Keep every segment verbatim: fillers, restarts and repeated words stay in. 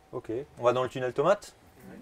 Ok, on va dans le tunnel tomate.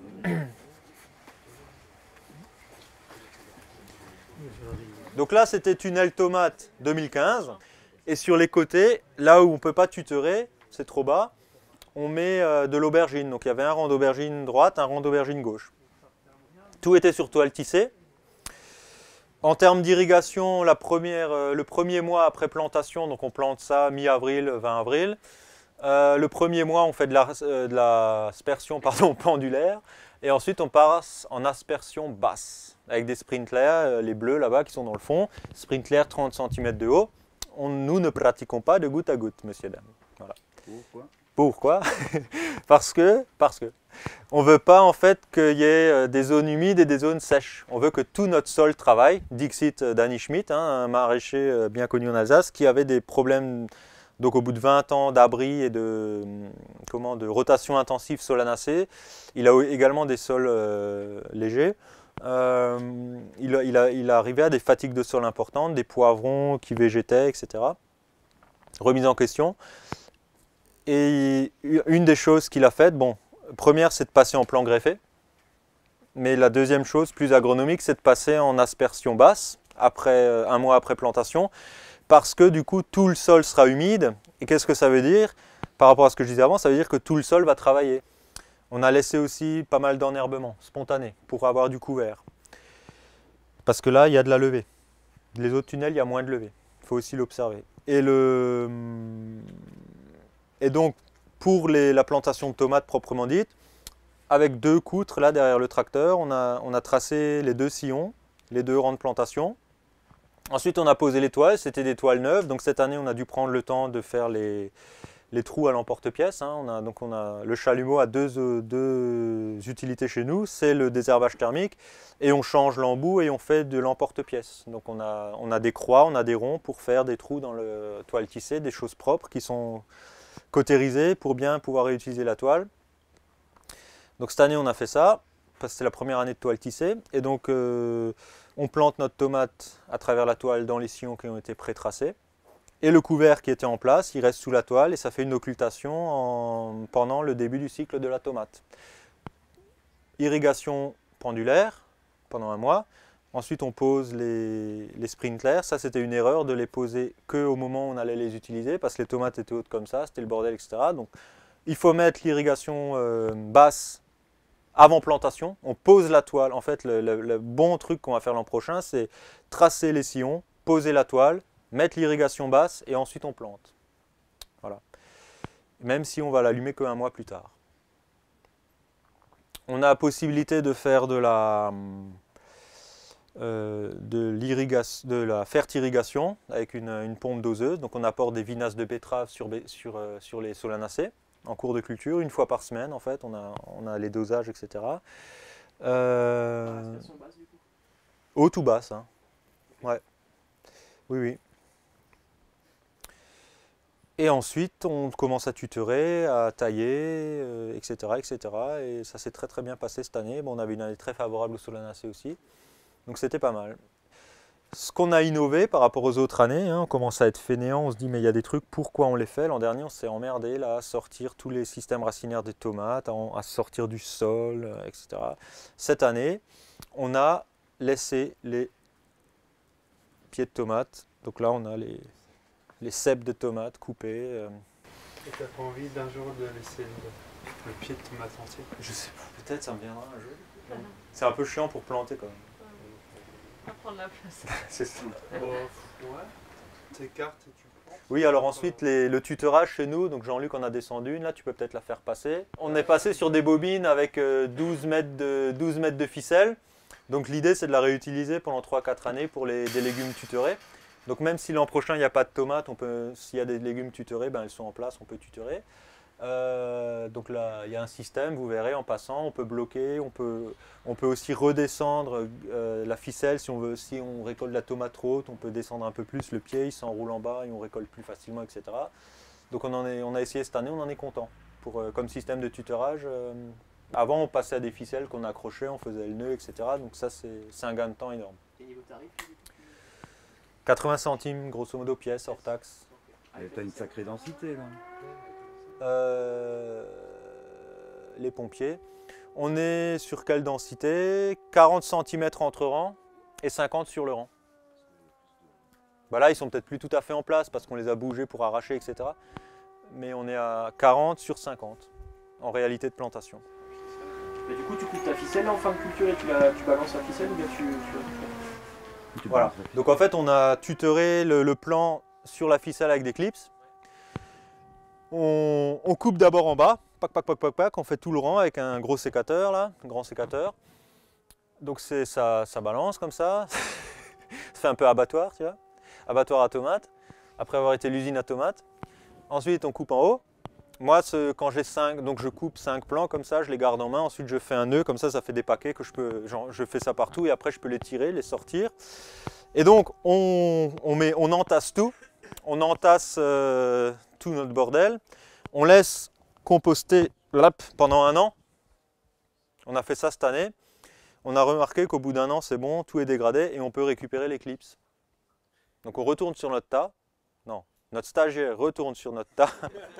Donc là, c'était tunnel tomate deux mille quinze. Et sur les côtés, là où on ne peut pas tutorer, c'est trop bas, on met euh, de l'aubergine. Donc il y avait un rang d'aubergine droite, un rang d'aubergine gauche. Tout était sur toile tissée. En termes d'irrigation, la première, euh, le premier mois après plantation, donc on plante ça mi-avril, vingt avril. Euh, le premier mois, on fait de la, euh, de l'aspersion pardon, pendulaire. Et ensuite, on passe en aspersion basse, avec des sprinklers, euh, les bleus là-bas qui sont dans le fond. Sprinklers trente centimètres de haut. On, nous ne pratiquons pas de goutte à goutte, messieurs, dames. Voilà. Pourquoi? Pourquoi? Parce que, parce que, on ne veut pas en fait qu'il y ait des zones humides et des zones sèches. On veut que tout notre sol travaille. Dixit Danny Schmidt, hein, un maraîcher bien connu en Alsace, qui avait des problèmes, donc au bout de vingt ans d'abri et de, comment, de rotation intensive solanacée. Il a également des sols euh, légers. Euh, il, a, il, a, il a arrivé à des fatigues de sol importantes, des poivrons qui végétaient, et cetera. Remise en question. Et une des choses qu'il a faites, bon, première, c'est de passer en plan greffé. Mais la deuxième chose, plus agronomique, c'est de passer en aspersion basse, après, un mois après plantation, parce que du coup, tout le sol sera humide. Et qu'est-ce que ça veut dire? Par rapport à ce que je disais avant, ça veut dire que tout le sol va travailler. On a laissé aussi pas mal d'enherbement spontané pour avoir du couvert. Parce que là, il y a de la levée. Les autres tunnels, il y a moins de levée. Il faut aussi l'observer. Et le... Et donc, pour les, la plantation de tomates proprement dite, avec deux coutres là derrière le tracteur, on a, on a tracé les deux sillons, les deux rangs de plantation. Ensuite, on a posé les toiles, c'était des toiles neuves. Donc cette année, on a dû prendre le temps de faire les, les trous à l'emporte-pièce. Hein. On a, donc on a, le chalumeau a deux, deux utilités chez nous, c'est le désherbage thermique et on change l'embout et on fait de l'emporte-pièce. Donc on a, on a des croix, on a des ronds pour faire des trous dans le toile tissée, des choses propres qui sont cautérisées pour bien pouvoir réutiliser la toile. Donc cette année on a fait ça, parce que c'est la première année de toile tissée. Et donc euh, on plante notre tomate à travers la toile dans les sillons qui ont été pré-tracés. Et le couvert qui était en place, il reste sous la toile et ça fait une occultation en, pendant le début du cycle de la tomate. Irrigation pendulaire pendant un mois. Ensuite on pose les, les sprinklers. Ça c'était une erreur de les poser qu'au moment où on allait les utiliser parce que les tomates étaient hautes comme ça, c'était le bordel, et cetera. Donc il faut mettre l'irrigation euh, basse avant plantation. On pose la toile. En fait le, le, le bon truc qu'on va faire l'an prochain, c'est tracer les sillons, poser la toile, mettre l'irrigation basse et ensuite on plante. Voilà. Même si on va l'allumer qu'un mois plus tard. On a la possibilité de faire de la, euh, de, l'irrigation, de la fertirrigation avec une, une pompe doseuse. Donc on apporte des vinasses de betterave sur, sur, euh, sur les solanacées en cours de culture, une fois par semaine en fait. On a, on a les dosages, et cetera. Euh, haute ou basse, hein. Ouais. Oui, oui. Et ensuite, on commence à tutorer, à tailler, euh, et cetera, et cetera. Et ça s'est très très bien passé cette année. Bon, on avait une année très favorable au solanacées aussi. Donc c'était pas mal. Ce qu'on a innové par rapport aux autres années, hein, on commence à être fainéant, on se dit mais il y a des trucs, pourquoi on les fait? L'an dernier, on s'est emmerdé là, à sortir tous les systèmes racinaires des tomates, à, à sortir du sol, euh, et cetera. Cette année, on a laissé les pieds de tomates. Donc là, on a les... les cèpes de tomates coupées. Euh. Et t'as pas envie d'un jour de laisser le, le pied de tomate entier? Je sais pas, peut-être ça me viendra un jour. Ah c'est un peu chiant pour planter quand même. On va prendre la place. C'est ça. Oh, ouais. T'écartes et tu prends. Oui, alors ensuite les, le tutorage chez nous, donc Jean-Luc en a descendu une, là tu peux peut-être la faire passer. On est passé sur des bobines avec douze mètres de, douze mètres de ficelle. Donc l'idée c'est de la réutiliser pendant trois quatre années pour les, des légumes tutorés. Donc même si l'an prochain il n'y a pas de tomates, s'il y a des légumes tutorés, ben, elles sont en place, on peut tutorer. Euh, donc là il y a un système, vous verrez en passant, on peut bloquer, on peut, on peut aussi redescendre euh, la ficelle si on veut, si on récolte la tomate trop haute, on peut descendre un peu plus le pied, il s'enroule en bas et on récolte plus facilement, et cetera. Donc on, en est, on a essayé cette année, on en est content. Pour, euh, comme système de tutorage, euh, avant on passait à des ficelles qu'on accrochait, on faisait le nœud, et cetera. Donc ça c'est un gain de temps énorme. Et niveau tarif, quatre-vingts centimes grosso modo pièce hors taxe. Et t'as une sacrée densité là. Euh, les pompiers. On est sur quelle densité? quarante centimètres entre rangs et cinquante sur le rang. Bah là, ils sont peut-être plus tout à fait en place parce qu'on les a bougés pour arracher, et cetera. Mais on est à quarante sur cinquante en réalité de plantation. Et du coup, tu coupes ta ficelle en fin de culture et tu, la, tu balances la ficelle ou bien tu... tu... Tu Voilà. balances la ficelle. Donc en fait, on a tutoré le, le plan sur la ficelle avec des clips. On, on coupe d'abord en bas, pac, pac, pac, pac, pac, on fait tout le rang avec un gros sécateur là, un grand sécateur. Donc c'est ça, ça balance comme ça. Ça fait un peu abattoir, tu vois. Abattoir à tomates, après avoir été l'usine à tomates. Ensuite, on coupe en haut. Moi, ce, quand j'ai cinq, donc je coupe cinq plans comme ça, je les garde en main. Ensuite, je fais un nœud, comme ça, ça fait des paquets que je peux, genre, je fais ça partout et après, je peux les tirer, les sortir. Et donc, on, on, met, on entasse tout. On entasse euh, tout notre bordel. On laisse composter là, pendant un an. On a fait ça cette année. On a remarqué qu'au bout d'un an, c'est bon, tout est dégradé et on peut récupérer les clips. Donc, on retourne sur notre tas. Non, notre stagiaire retourne sur notre tas.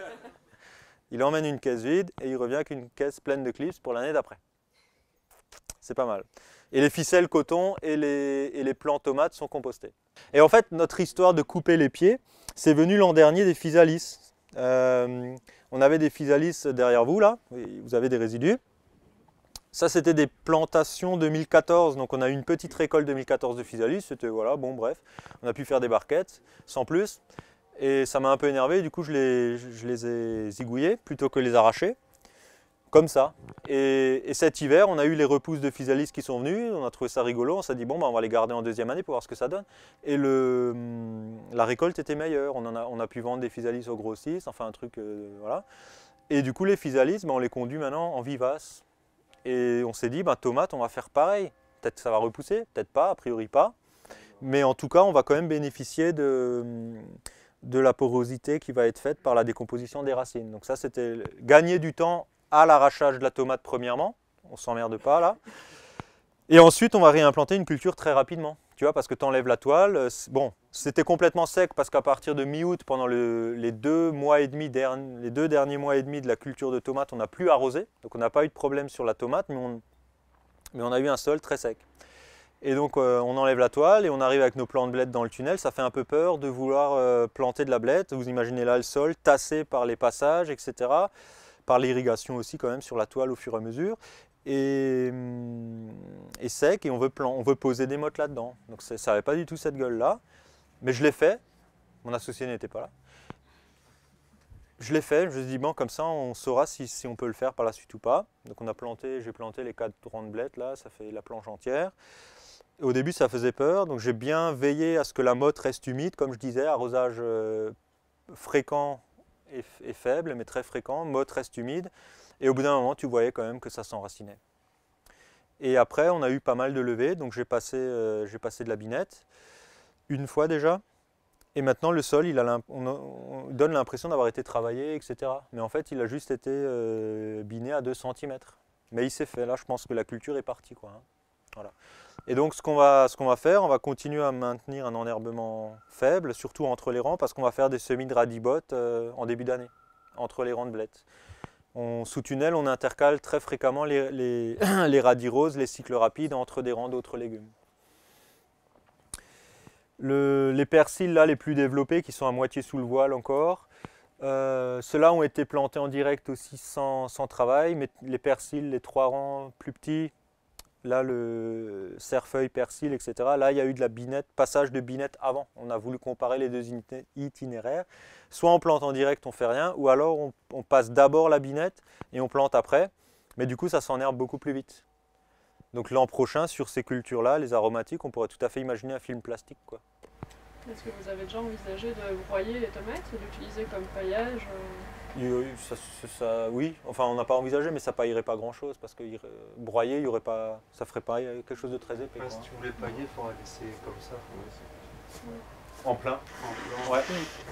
Il emmène une caisse vide et il revient avec une caisse pleine de clips pour l'année d'après. C'est pas mal. Et les ficelles coton et les, et les plants tomates sont compostés. Et en fait, notre histoire de couper les pieds, c'est venu l'an dernier des physalis. Euh, on avait des physalis derrière vous, là. Vous avez des résidus. Ça, c'était des plantations deux mille quatorze. Donc, on a eu une petite récolte deux mille quatorze de physalis. C'était, voilà, bon, bref. On a pu faire des barquettes, sans plus. Et ça m'a un peu énervé, du coup je les, je les ai zigouillés plutôt que les arracher, comme ça. Et, et cet hiver, on a eu les repousses de physalis qui sont venues, on a trouvé ça rigolo, on s'est dit bon, bah, on va les garder en deuxième année pour voir ce que ça donne. Et le, la récolte était meilleure, on, en a, on a pu vendre des physalis au grossiste, enfin un truc, euh, voilà. Et du coup les physalis, bah, on les conduit maintenant en vivace. Et on s'est dit, bah, tomates, on va faire pareil. Peut-être que ça va repousser, peut-être pas, a priori pas. Mais en tout cas, on va quand même bénéficier de... de la porosité qui va être faite par la décomposition des racines. Donc ça, c'était gagner du temps à l'arrachage de la tomate premièrement, on ne s'emmerde pas là. Et ensuite, on va réimplanter une culture très rapidement, tu vois, parce que tu enlèves la toile. Bon, c'était complètement sec parce qu'à partir de mi-août, pendant le, les, deux mois et demi, les deux derniers mois et demi de la culture de tomate, on n'a plus arrosé. Donc on n'a pas eu de problème sur la tomate, mais on, mais on a eu un sol très sec. Et donc euh, on enlève la toile et on arrive avec nos plants de blette dans le tunnel. Ça fait un peu peur de vouloir euh, planter de la blette. Vous imaginez là le sol tassé par les passages, et cetera. Par l'irrigation aussi quand même sur la toile au fur et à mesure. Et, et sec et on veut, plan, on veut poser des mottes là-dedans. Donc ça n'avait pas du tout cette gueule-là. Mais je l'ai fait. Mon associé n'était pas là. Je l'ai fait. Je me suis dit bon, comme ça on saura si, si on peut le faire par la suite ou pas. Donc on a planté, j'ai planté les quatre rangs de blette là. Ça fait la planche entière. Au début, ça faisait peur, donc j'ai bien veillé à ce que la motte reste humide, comme je disais, arrosage euh, fréquent et, et faible, mais très fréquent, motte reste humide, et au bout d'un moment, tu voyais quand même que ça s'enracinait. Et après, on a eu pas mal de levées, donc j'ai passé, euh, j'ai passé de la binette, une fois déjà, et maintenant le sol, il a on, on donne l'impression d'avoir été travaillé, et cetera. Mais en fait, il a juste été euh, biné à deux centimètres. Mais il s'est fait, là, je pense que la culture est partie, quoi, hein. Voilà. Et donc ce qu'on va, ce qu'on va faire, on va continuer à maintenir un enherbement faible, surtout entre les rangs, parce qu'on va faire des semis de radibottes euh, en début d'année, entre les rangs de blette. On, sous tunnel, on intercale très fréquemment les, les, les radis roses, les cycles rapides entre des rangs d'autres légumes. Le, les persils là, les plus développés, qui sont à moitié sous le voile encore, euh, ceux-là ont été plantés en direct aussi sans, sans travail, mais les persils, les trois rangs plus petits, là le cerfeuil, persil, et cetera. Là, il y a eu de la binette, passage de binette avant. On a voulu comparer les deux itinéraires. Soit on plante en direct, on fait rien, ou alors on, on passe d'abord la binette et on plante après. Mais du coup, ça s'enherbe beaucoup plus vite. Donc l'an prochain, sur ces cultures-là, les aromatiques, on pourrait tout à fait imaginer un film plastique, quoi. Est-ce que vous avez déjà envisagé de broyer les tomates et d'utiliser comme paillage euh... Oui, ça, ça, oui, enfin on n'a pas envisagé, mais ça paillerait pas grand-chose parce que euh, broyer, il y aurait pas, ça ferait pas quelque chose de très épais. Ah, si tu voulais pailler, il faudrait laisser comme ça. Ouais. En plein. En plein. Ouais.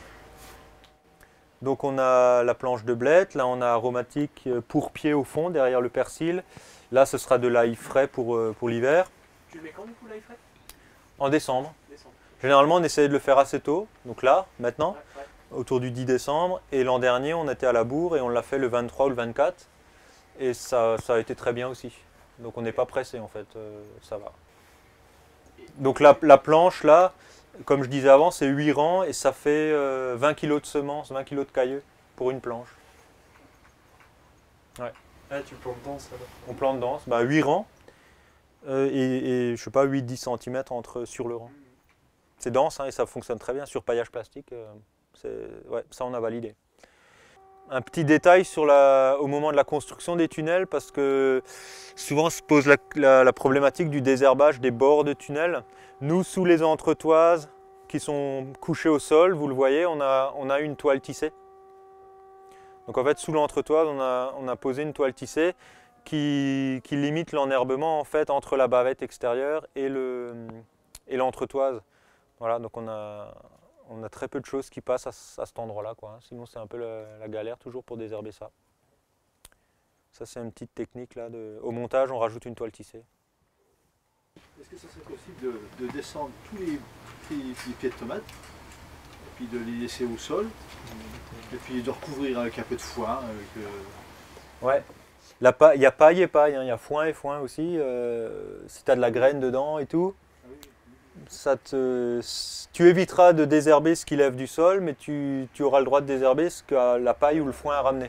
Donc on a la planche de blette, là on a aromatique pour pied au fond, derrière le persil. Là ce sera de l'ail frais pour, pour l'hiver. Tu le mets quand du coup l'ail frais? En décembre. Décembre. Généralement on essaie de le faire assez tôt, donc là, maintenant, Ouais, ouais. autour du dix décembre. Et l'an dernier on était à la bourre et on l'a fait le vingt-trois ou le vingt-quatre. Et ça, ça a été très bien aussi. Donc on n'est pas pressé en fait, euh, ça va. Donc la, la planche là, comme je disais avant, c'est huit rangs et ça fait euh, vingt kilos de semences, vingt kilos de cailleux pour une planche. Ouais. Ah, tu plantes dense alors. On plante dense, bah, huit rangs euh, et, et je sais pas, huit à dix centimètres entre, sur le rang. C'est dense hein, et ça fonctionne très bien sur paillage plastique. Euh, c'est- ouais, ça on a validé. Un petit détail sur la, au moment de la construction des tunnels, parce que souvent se pose la, la- la problématique du désherbage des bords de tunnels. Nous, sous les entretoises qui sont couchées au sol, vous le voyez, on a, on a une toile tissée. Donc en fait, sous l'entretoise, on a, on a posé une toile tissée qui, qui limite l'enherbement en fait, entre la bavette extérieure et le, et l'entretoise. Voilà, donc on a, on a très peu de choses qui passent à, c- à cet endroit-là, quoi, hein. Sinon, c'est un peu la, la galère toujours pour désherber ça. Ça, c'est une petite technique là. De... Au montage, on rajoute une toile tissée. Est-ce que ça serait possible de, de descendre tous les petits, petits pieds de tomates, et puis de les laisser au sol, et puis de recouvrir avec un peu de foin avec, euh, Ouais. La pa- Il y a paille et paille, hein. Il y a foin et foin aussi. euh, si tu as de la graine dedans et tout, ça te, tu éviteras de désherber ce qui lève du sol, mais tu, tu auras le droit de désherber ce que la paille ou le foin a ramené.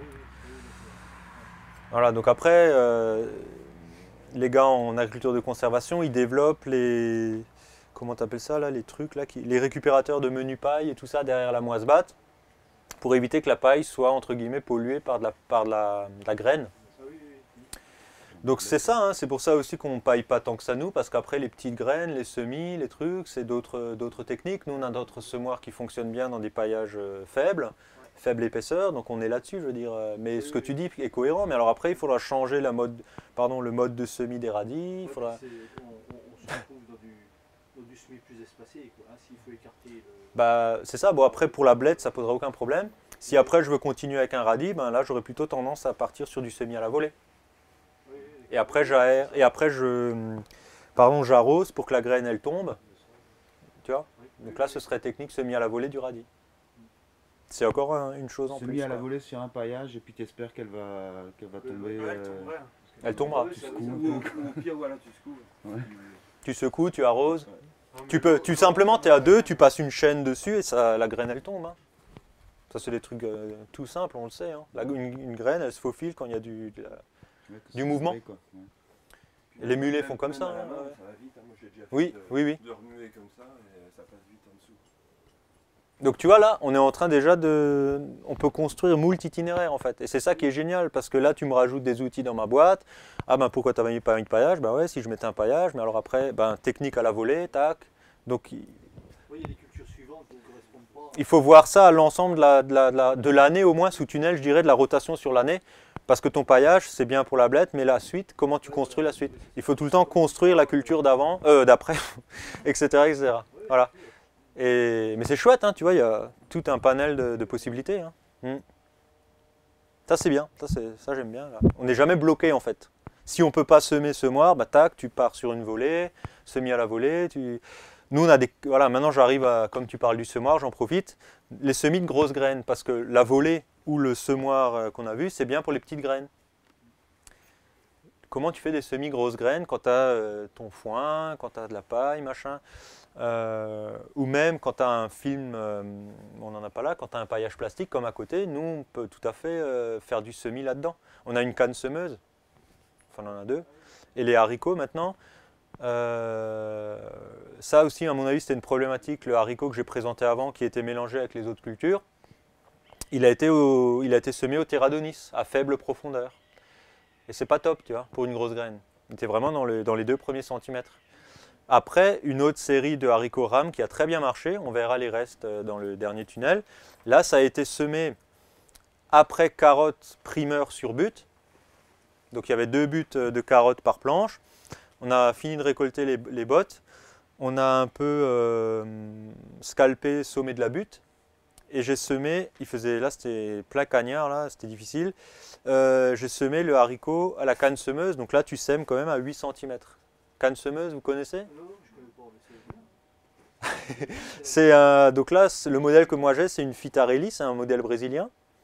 Voilà, donc après, euh, les gars en agriculture de conservation, ils développent les, comment t'appelles ça là, les trucs là, qui, les récupérateurs de menu paille et tout ça derrière la moisse batte, pour éviter que la paille soit entre guillemets polluée par de la, par de la, de la graine. Donc c'est ça, hein, c'est pour ça aussi qu'on ne paille pas tant que ça nous, parce qu'après les petites graines, les semis, les trucs, c'est d'autres d'autres techniques. Nous on a d'autres semoirs qui fonctionnent bien dans des paillages euh, faibles, faible épaisseur, donc on est là-dessus, je veux dire. euh, Mais ce que tu dis est cohérent, mais alors après il faudra changer la mode, pardon, le mode de semis des radis. Il ouais, faudra... c'est- on, on- on se retrouve dans du, dans du semis plus espacé, quoi, hein, s'il faut écarter le... Bah, c'est ça, bon après pour la blette ça posera aucun problème. Si après je veux continuer avec un radis, ben là j'aurais plutôt tendance à partir sur du semis à la volée. Oui, oui, Et après j'aère, et après je, pardon, j'arrose pour que la graine elle tombe. Tu vois? Donc là ce serait technique semis à la volée du radis. C'est encore un- une chose en C'est plus. mis à la quoi. volée sur un paillage et puis tu espères qu'elle va, qu'elle va tomber. Ouais, elle euh, tomberait, hein. Elle tombera. Tu secoues un Ou peu. au pire, voilà, tu secoues. Ouais. Tu secoues, tu arroses. Non, mais Tu peux, bon, tu simplement, tu es à deux, tu passes une chaîne dessus et ça, la graine elle tombe. hein. Ça c'est des trucs euh, tout simples, on le sait. hein. La- une, une graine elle se faufile quand il y a du, de la- Ouais, que Du ça mouvement. se fait, quoi. Ouais. Et les mulets Même- font comme même ça, à la hein, main, ouais. Ça va vite, hein. Moi j'ai déjà fait Oui, de, oui, oui. de remuer comme ça et ça passe vite en dessous. Donc tu vois là, on est en train déjà de... On peut construire moult itinéraires en fait. Et c'est ça qui est génial, parce que là tu me rajoutes des outils dans ma boîte. Ah ben pourquoi tu n'as pas mis de paillage? Ben ouais, si je mettais un paillage, mais alors après, ben, technique à la volée, tac. Donc il- Oui, il y a des cultures suivantes qui ne correspondent pas. il faut voir ça à l'ensemble de la- de la- de la- de l'année au moins sous tunnel, je dirais, de la rotation sur l'année. Parce que ton paillage, c'est bien pour la blette, mais la suite, comment tu construis la suite? Il faut tout le temps construire la culture d'avant, euh, d'après, et cetera, et cetera. Voilà. Et, mais c'est chouette, hein, tu vois, il y a tout un panel de, de possibilités. hein. Mm. Ça c'est bien, ça, c'est- ça j'aime bien. Là. On n'est jamais bloqué en fait. Si on ne peut pas semer semoir, bah tac, tu pars sur une volée, semis à la volée. Tu... Nous on a des. Voilà, maintenant j'arrive à, comme tu parles du semoir, j'en profite. Les semis de grosses graines, parce que la volée ou le semoir euh, qu'on a vu, c'est bien pour les petites graines. Comment tu fais des semis grosses graines quand tu as euh, ton foin, quand tu as de la paille, machin euh, ou même quand tu as un film, euh, on n'en a pas là, quand tu as un paillage plastique comme à côté, nous on peut tout à fait euh, faire du semis là-dedans. On a une canne semeuse, enfin on en a deux, et les haricots maintenant. euh, ça aussi à mon avis c'était une problématique, le haricot que j'ai présenté avant qui était mélangé avec les autres cultures. Il a été, au, il a été semé au terradonis, à faible profondeur. Et c'est pas top, tu vois, pour une grosse graine. Il était vraiment dans, le, dans les deux premiers centimètres. Après, une autre série de haricots rames qui a très bien marché, on verra les restes dans le dernier tunnel. Là, ça a été semé après carottes primeur sur butte. Donc il y avait deux buttes de carottes par planche. On a fini de récolter les, les bottes. On a un peu euh, scalpé, sommé de la butte. Et j'ai semé, il faisait, là c'était plein cagnard, là c'était difficile. Euh, j'ai semé le haricot à la canne semeuse, donc là tu sèmes quand même à huit centimètres. Canne semeuse, vous connaissez? Non, je ne connais pas, mais c'est bien. C'est un- donc là, c'est- le modèle que moi j'ai, c'est une Fitarelli, c'est un modèle brésilien.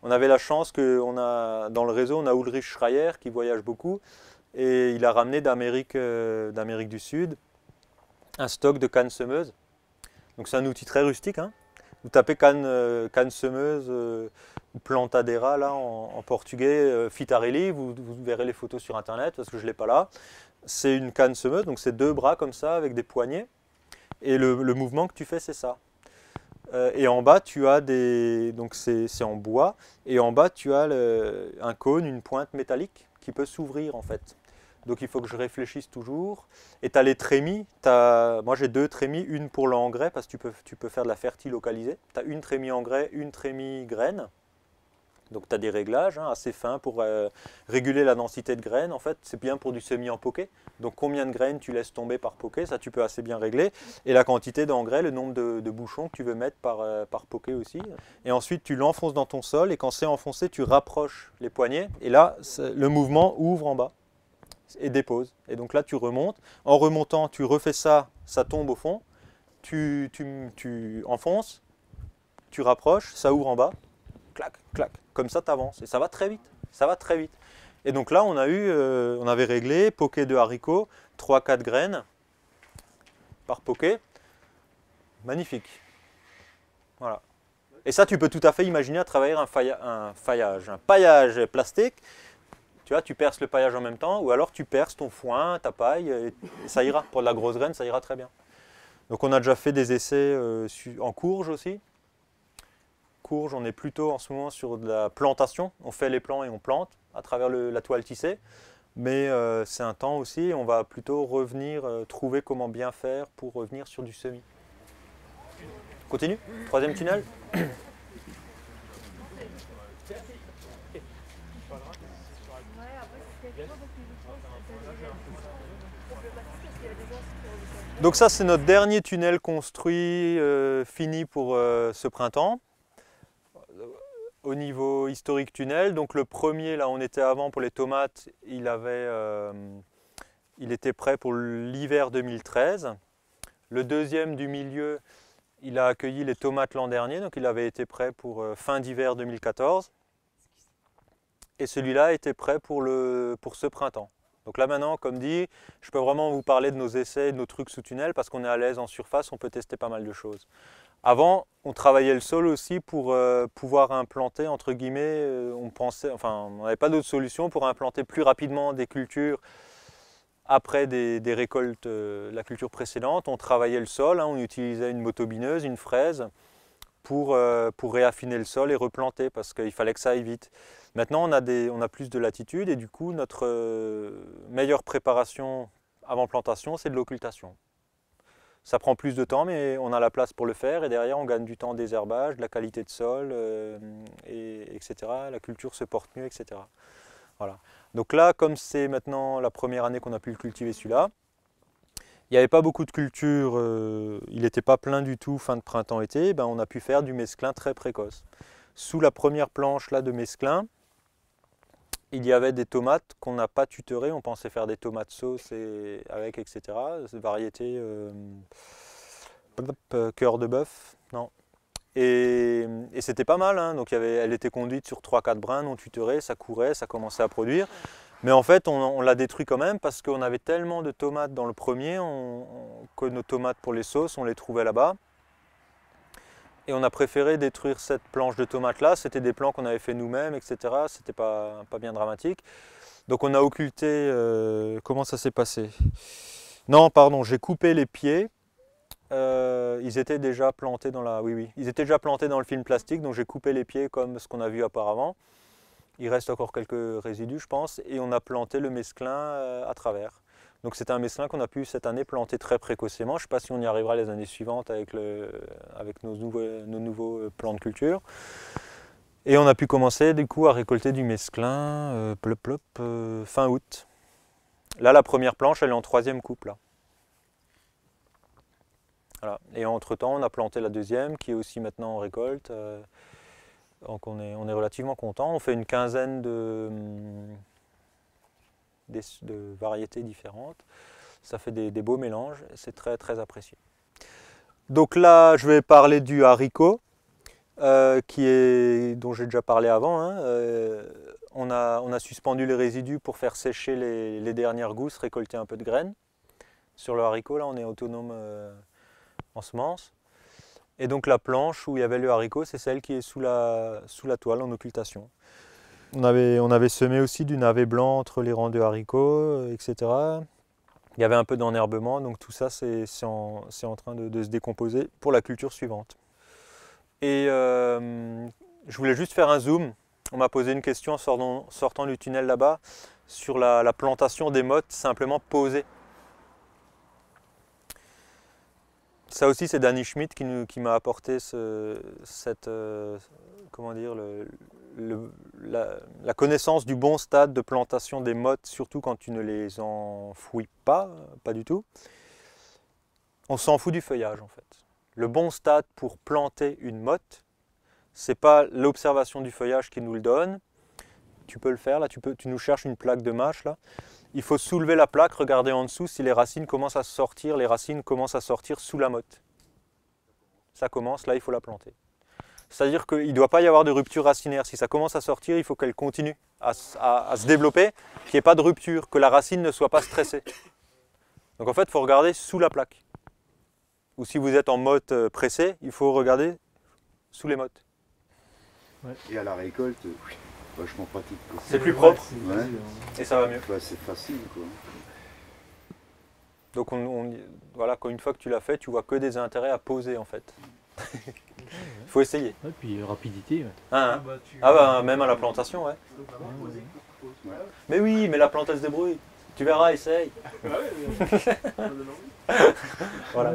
On avait la chance que on a, dans le réseau, on a Ulrich Schreier qui voyage beaucoup et il a ramené d'Amérique euh, d'Amérique du Sud un stock de cannes semeuses. Donc c'est un outil très rustique. Hein. Vous tapez canne, euh, canne semeuse euh, plantadeira là, en, en portugais, euh, Fitarelli, vous, vous verrez les photos sur internet parce que je ne l'ai pas là. C'est une canne semeuse, donc c'est deux bras comme ça avec des poignées. Et le, le mouvement que tu fais, c'est ça. Euh, et en bas, tu as des. Donc c'est en bois. Et en bas, tu as le, un cône, une pointe métallique qui peut s'ouvrir en fait. Donc il faut que je réfléchisse toujours. Et tu as les trémies. As, moi j'ai deux trémies, une pour l'engrais parce que tu peux, tu peux faire de la fertile localisée. Tu as une trémie engrais, une trémie graine. Donc tu as des réglages hein, assez fins pour euh, réguler la densité de graines. En fait, c'est bien pour du semis en poké. Donc combien de graines tu laisses tomber par poké, ça tu peux assez bien régler. Et la quantité d'engrais, le nombre de, de bouchons que tu veux mettre par, euh, par poké aussi. Et ensuite tu l'enfonces dans ton sol et quand c'est enfoncé, tu rapproches les poignets. Et là, le mouvement ouvre en bas et dépose. Et donc là tu remontes. En remontant, tu refais ça, ça tombe au fond. Tu, tu, tu enfonces, tu rapproches, ça ouvre en bas. Clac, clac. Comme ça, tu avances. Et ça va très vite. Ça va très vite. Et donc là, on, a eu, euh, on avait réglé poké de haricots, trois quatre graines par poké. Magnifique. Voilà. Et ça, tu peux tout à fait imaginer à travers un, failla, un faillage, un paillage plastique. Tu vois, tu perces le paillage en même temps, ou alors tu perces ton foin, ta paille, et ça ira. Pour de la grosse graine, ça ira très bien. Donc on a déjà fait des essais euh, en courge aussi. Courge, on est plutôt en ce moment sur de la plantation. On fait les plants et on plante à travers le, la toile tissée. Mais euh, c'est un temps aussi, on va plutôt revenir, euh, trouver comment bien faire pour revenir sur du semis. Continue, troisième tunnel. Donc ça, c'est notre dernier tunnel construit, euh, fini pour euh, ce printemps. Au niveau historique tunnel, donc le premier, là on était avant pour les tomates, il, avait, euh, il était prêt pour l'hiver deux mille treize. Le deuxième du milieu, il a accueilli les tomates l'an dernier, donc il avait été prêt pour euh, fin d'hiver deux mille quatorze. Et celui-là était prêt pour, le, pour ce printemps. Donc là maintenant, comme dit, je peux vraiment vous parler de nos essais, de nos trucs sous tunnel, parce qu'on est à l'aise en surface, on peut tester pas mal de choses. Avant, on travaillait le sol aussi pour euh, pouvoir implanter, entre guillemets, euh, on pensait, enfin, on n'avait pas d'autre solution pour implanter plus rapidement des cultures après des, des récoltes, euh, la culture précédente. On travaillait le sol, hein, on utilisait une motobineuse, une fraise, pour, euh, pour réaffiner le sol et replanter, parce qu'il fallait que ça aille vite. Maintenant, on a, des, on a plus de latitude et du coup, notre euh, meilleure préparation avant plantation, c'est de l'occultation. Ça prend plus de temps, mais on a la place pour le faire et derrière, on gagne du temps en désherbage, de la qualité de sol, euh, et, etc. La culture se porte mieux, et cetera. Voilà. Donc là, comme c'est maintenant la première année qu'on a pu le cultiver celui-là, il n'y avait pas beaucoup de culture, euh, il n'était pas plein du tout fin de printemps-été, ben on a pu faire du mesclin très précoce. Sous la première planche là, de mesclin, il y avait des tomates qu'on n'a pas tutorées, on pensait faire des tomates sauce et avec, et cetera. Variété euh, cœur de bœuf, non. Et, et c'était pas mal, hein. Donc il y avait, elle était conduite sur trois quatre brins non tutorés, ça courait, ça commençait à produire. Mais en fait, on, on l'a détruit quand même parce qu'on avait tellement de tomates dans le premier on, on, que nos tomates pour les sauces, on les trouvait là-bas. Et on a préféré détruire cette planche de tomates là, c'était des plants qu'on avait fait nous-mêmes, et cetera. C'était pas, pas bien dramatique. Donc on a occulté, euh, comment ça s'est passé? Non, pardon, j'ai coupé les pieds. Euh, ils étaient déjà plantés dans la, oui, oui, ils étaient déjà plantés dans le film plastique, donc j'ai coupé les pieds comme ce qu'on a vu auparavant. Il reste encore quelques résidus, je pense, et on a planté le mesclin euh, à travers. Donc c'est un mesclin qu'on a pu cette année planter très précocement. Je ne sais pas si on y arrivera les années suivantes avec, le, avec nos, nouveaux, nos nouveaux plans de culture. Et on a pu commencer du coup à récolter du mesclin euh, plop, plop, euh, fin août. Là, la première planche, elle est en troisième coupe. Là. Voilà. Et entre-temps, on a planté la deuxième qui est aussi maintenant en récolte. Euh, donc on est, on est relativement content. On fait une quinzaine de... Hum, Des, de variétés différentes, ça fait des, des beaux mélanges, c'est très très apprécié. Donc là je vais parler du haricot. euh, qui est, dont j'ai déjà parlé avant. Hein, euh, on, a, on a suspendu les résidus pour faire sécher les, les dernières gousses, récolter un peu de graines. Sur le haricot, là, on est autonome euh, en semences. Et donc la planche où il y avait le haricot, c'est celle qui est sous la, sous la toile en occultation. On avait, on avait semé aussi du navet blanc entre les rangs de haricots, et cetera. Il y avait un peu d'enherbement, donc tout ça c'est en, en train de, de se décomposer pour la culture suivante. Et euh, je voulais juste faire un zoom. On m'a posé une question en sortant, sortant du tunnel là-bas sur la, la plantation des mottes simplement posées. Ça aussi, c'est Danny Schmidt qui, nous, qui m'a apporté ce, cette, euh, comment dire, le, le, la, la connaissance du bon stade de plantation des mottes, surtout quand tu ne les enfouis pas, pas du tout. On s'en fout du feuillage en fait. Le bon stade pour planter une motte, c'est pas l'observation du feuillage qui nous le donne. Tu peux le faire là, tu, peux, tu nous cherches une plaque de mâche là. Il faut soulever la plaque, regarder en dessous si les racines commencent à sortir, les racines commencent à sortir sous la motte. Ça commence, là il faut la planter. C'est-à-dire qu'il ne doit pas y avoir de rupture racinaire. Si ça commence à sortir, il faut qu'elle continue à, à, à se développer, qu'il n'y ait pas de rupture, que la racine ne soit pas stressée. Donc en fait, il faut regarder sous la plaque. Ou si vous êtes en motte pressée, il faut regarder sous les mottes. Et à la récolte, vachement pratique. C'est plus propre Ouais. et ça va mieux. Bah, c'est facile quoi. Donc on, on, voilà, une fois que tu l'as fait, tu vois que des intérêts à poser en fait. Il faut essayer. Et puis euh, rapidité. Ouais. Hein, hein. Ah bah même à la plantation, ouais. Mais oui, mais la plante elle se débrouille. Tu verras, essaye. Voilà.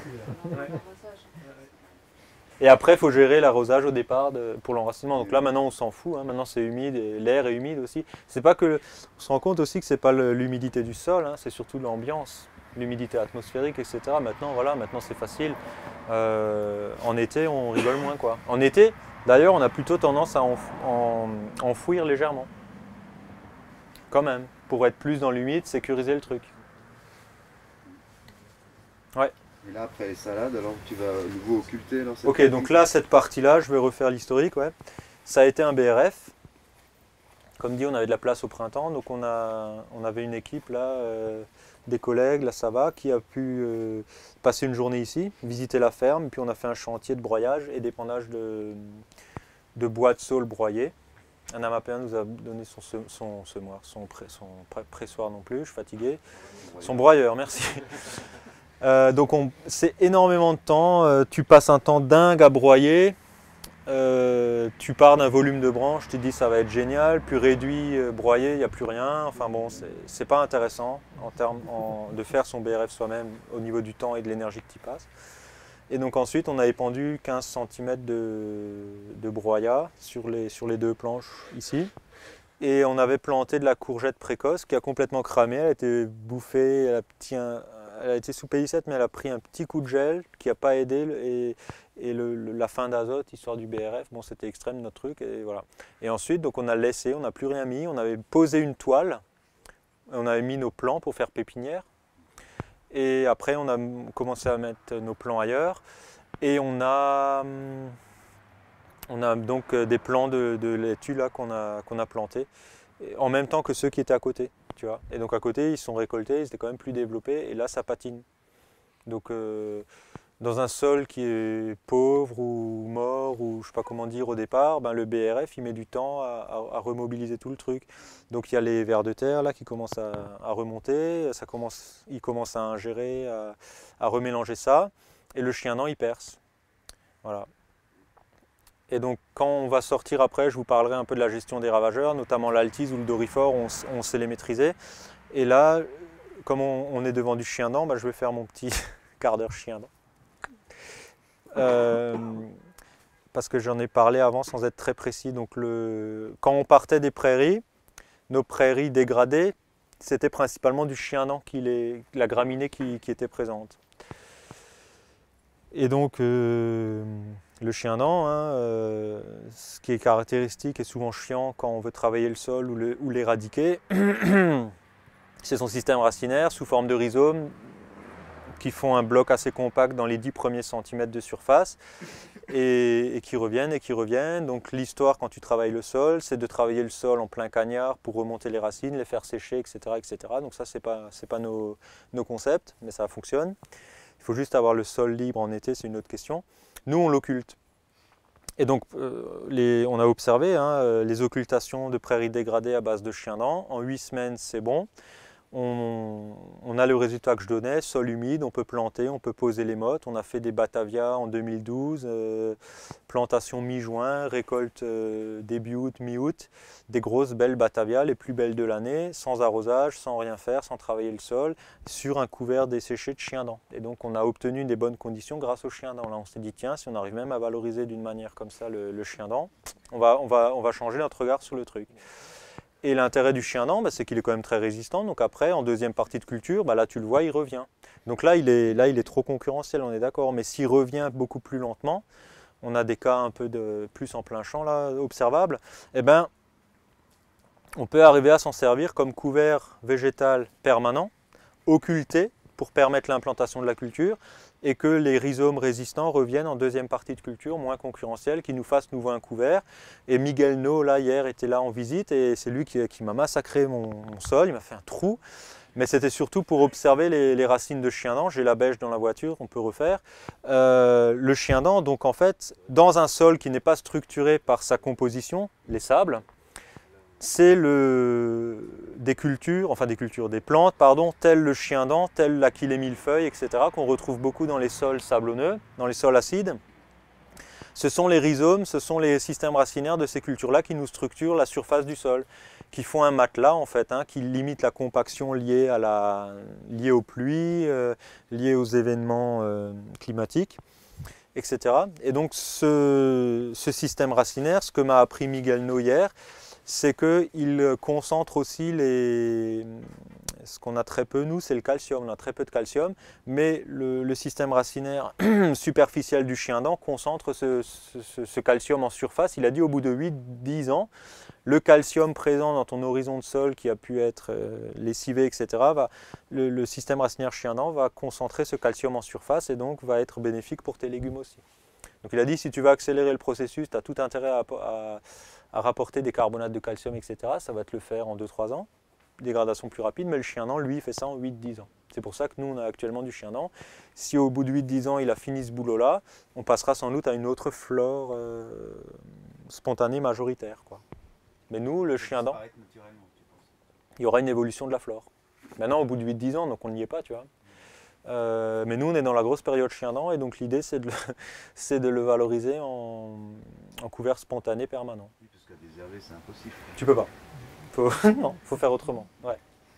Et après, il faut gérer l'arrosage au départ de, pour l'enracinement. Donc là, maintenant, on s'en fout. Hein. Maintenant, c'est humide et l'air est humide aussi. C'est pas que, on se rend compte aussi que c'est pas l'humidité du sol, hein, c'est surtout l'ambiance, l'humidité atmosphérique, et cetera. Maintenant, voilà, maintenant c'est facile. Euh, en été, on rigole moins, quoi. En été, d'ailleurs, on a plutôt tendance à enf en, enfouir légèrement, quand même, pour être plus dans l'humide, sécuriser le truc. Ouais. Et là, après les salades, alors tu vas nouveau occulter dans cette Ok, donc là, cette partie-là, je vais refaire l'historique. Ouais. Ça a été un B R F. Comme dit, on avait de la place au printemps, donc on, a, on avait une équipe, là, euh, des collègues, là ça va, qui a pu euh, passer une journée ici, visiter la ferme, puis on a fait un chantier de broyage et d'épandage de, de bois de saule broyé. Un Amapéen nous a donné son, son, son semoir, son, pré, son pressoir non plus, je suis fatigué. Son broyeur, merci. Euh, donc c'est énormément de temps, euh, tu passes un temps dingue à broyer, euh, tu pars d'un volume de branches, tu te dis ça va être génial, puis réduit, euh, broyé, il n'y a plus rien, enfin bon, c'est pas intéressant en termes en, de faire son B R F soi-même au niveau du temps et de l'énergie que tu passes. Et donc ensuite on a épandu quinze centimètres de, de broyat sur les, sur les deux planches ici. Et on avait planté de la courgette précoce qui a complètement cramé, elle a été bouffée, elle a petit un, elle a été sous P I sept, mais elle a pris un petit coup de gel qui n'a pas aidé et, et le, le, la fin d'azote, histoire du B R F, bon c'était extrême notre truc et voilà. Et ensuite donc on a laissé, on n'a plus rien mis, on avait posé une toile, on avait mis nos plants pour faire pépinière et après on a commencé à mettre nos plants ailleurs et on a, on a donc des plants de, de laitue là qu'on a, qu'on a plantés en même temps que ceux qui étaient à côté. Tu vois. Et donc à côté, ils sont récoltés, ils étaient quand même plus développés, et là ça patine. Donc euh, dans un sol qui est pauvre ou mort, ou je sais pas comment dire au départ, ben, le B R F il met du temps à, à, à remobiliser tout le truc. Donc il y a les vers de terre là qui commencent à, à remonter, ça commence, il commence à ingérer, à, à remélanger ça, et le chien dent il perce. Voilà. Et donc quand on va sortir après, je vous parlerai un peu de la gestion des ravageurs, notamment l'altise ou le dorifort, on, on sait les maîtriser. Et là, comme on, on est devant du chien dent, bah, je vais faire mon petit quart d'heure chien dent. Euh, parce que j'en ai parlé avant sans être très précis. Donc le, quand on partait des prairies, nos prairies dégradées, c'était principalement du chien dent, qui les, la graminée qui, qui était présente. Et donc, euh, le chien dent, hein, euh, ce qui est caractéristique et souvent chiant quand on veut travailler le sol ou, le, ou l'éradiquer, c'est son système racinaire sous forme de rhizomes qui font un bloc assez compact dans les dix premiers centimètres de surface et, et qui reviennent et qui reviennent. Donc l'histoire quand tu travailles le sol, c'est de travailler le sol en plein cagnard pour remonter les racines, les faire sécher, et cetera et cetera. Donc ça, c'est pas, c'est pas nos, nos concepts, mais ça fonctionne. Il faut juste avoir le sol libre en été, c'est une autre question. Nous, on l'occulte. Et donc, euh, les, on a observé hein, les occultations de prairies dégradées à base de chien-dent. En huit semaines, c'est bon. On, on a le résultat que je donnais, sol humide, on peut planter, on peut poser les mottes. On a fait des Batavia en deux mille douze, euh, plantation mi-juin, récolte euh, début août, mi-août. Des grosses belles Batavia, les plus belles de l'année, sans arrosage, sans rien faire, sans travailler le sol, sur un couvert desséché de chien-dent. Et donc on a obtenu des bonnes conditions grâce au chien-dent. Là on s'est dit tiens, si on arrive même à valoriser d'une manière comme ça le, le chien-dent, on va, on, va, on va changer notre regard sur le truc. Et l'intérêt du chien-dent, bah, c'est qu'il est quand même très résistant. Donc après, en deuxième partie de culture, bah, là tu le vois, il revient. Donc là il, est, là, il est trop concurrentiel, on est d'accord. Mais s'il revient beaucoup plus lentement, on a des cas un peu de plus en plein champ là, observables, eh ben, on peut arriver à s'en servir comme couvert végétal permanent, occulté, pour permettre l'implantation de la culture, et que les rhizomes résistants reviennent en deuxième partie de culture, moins concurrentielle, qui nous fasse nouveau un couvert. Et Miguel No, là, hier, était là en visite, et c'est lui qui, qui m'a massacré mon, mon sol, il m'a fait un trou. Mais c'était surtout pour observer les, les racines de chien-dent. J'ai la bêche dans la voiture, on peut refaire. Euh, le chien-dent, donc en fait, dans un sol qui n'est pas structuré par sa composition, les sables, c'est le, des cultures, enfin des cultures, des plantes, pardon, telles le chien-dent, telles l'achillée millefeuille, et cetera, qu'on retrouve beaucoup dans les sols sablonneux, dans les sols acides. Ce sont les rhizomes, ce sont les systèmes racinaires de ces cultures-là qui nous structurent la surface du sol, qui font un matelas en fait, hein, qui limite la compaction liée, à la, liée aux pluies, euh, liée aux événements euh, climatiques, et cetera. Et donc ce, ce système racinaire, ce que m'a appris Miguel No hier, c'est qu'il concentre aussi les, ce qu'on a très peu, nous, c'est le calcium. On a très peu de calcium, mais le, le système racinaire superficiel du chien-dent concentre ce, ce, ce calcium en surface. Il a dit au bout de huit dix ans, le calcium présent dans ton horizon de sol qui a pu être euh, lessivé, et cetera, va, le, le système racinaire chien-dent va concentrer ce calcium en surface et donc va être bénéfique pour tes légumes aussi. Donc il a dit, si tu veux accélérer le processus, tu as tout intérêt à, à, à rapporter des carbonates de calcium, et cetera. Ça va te le faire en deux trois ans, dégradation plus rapide, mais le chien-dent, lui, il fait ça en huit dix ans. C'est pour ça que nous, on a actuellement du chien-dent. Si au bout de huit dix ans, il a fini ce boulot-là, on passera sans doute à une autre flore euh, spontanée majoritaire, quoi. Mais nous, le chien-dent, il y aura une évolution de la flore. Maintenant, au bout de huit dix ans, donc on n'y est pas, tu vois. Euh, mais nous, on est dans la grosse période chien-dent, et donc l'idée, c'est de, le, de le valoriser en, en couvert spontané permanent. Oui, parce qu'à désherber, c'est impossible. Tu peux pas. Faut, non, faut faire autrement. Ouais.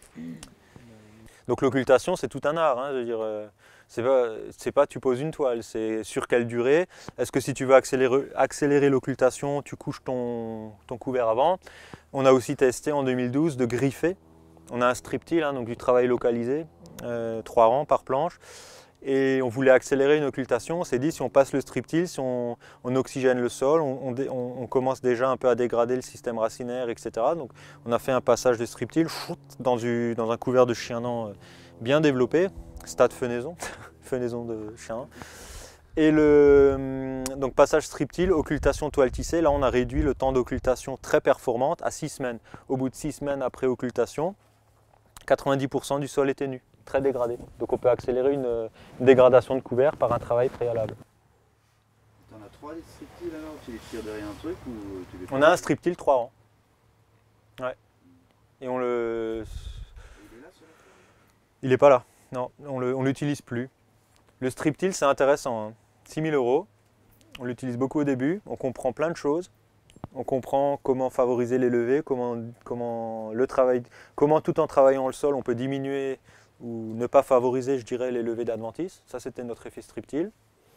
Donc l'occultation, c'est tout un art. Hein, je veux dire, euh, c'est pas, c'est pas tu poses une toile, c'est sur quelle durée. Est-ce que si tu veux accélérer, accélérer l'occultation, tu couches ton, ton couvert avant. On a aussi testé en deux mille douze de griffer. On a un strip-till, hein, donc du travail localisé, euh, trois rangs par planche. Et on voulait accélérer une occultation. On s'est dit, si on passe le strip-till, si on, on oxygène le sol, on, on, on commence déjà un peu à dégrader le système racinaire, et cetera. Donc on a fait un passage de strip-till dans, dans un couvert de chien-dent bien développé, stade fenaison, fenaison de chien. Et le donc passage strip-till, occultation toile tissée, là on a réduit le temps d'occultation très performante à six semaines. Au bout de six semaines après occultation, quatre-vingt-dix pour cent du sol était nu, très dégradé. Donc on peut accélérer une, une dégradation de couvert par un travail préalable. T'en as trois des strip-till alors? Tu les tires derrière un truc ou tu les... On a un strip-till trois rangs. Ouais. Et on le... Il est là, celui-là? Il n'est pas là. Non, on ne l'utilise plus. Le strip-till, c'est intéressant. Hein. six mille euros. On l'utilise beaucoup au début. On comprend plein de choses. On comprend comment favoriser les levées, comment, comment, le travail, comment tout en travaillant le sol, on peut diminuer ou ne pas favoriser, je dirais, les levées d'adventice. Ça, c'était notre effet strip-till.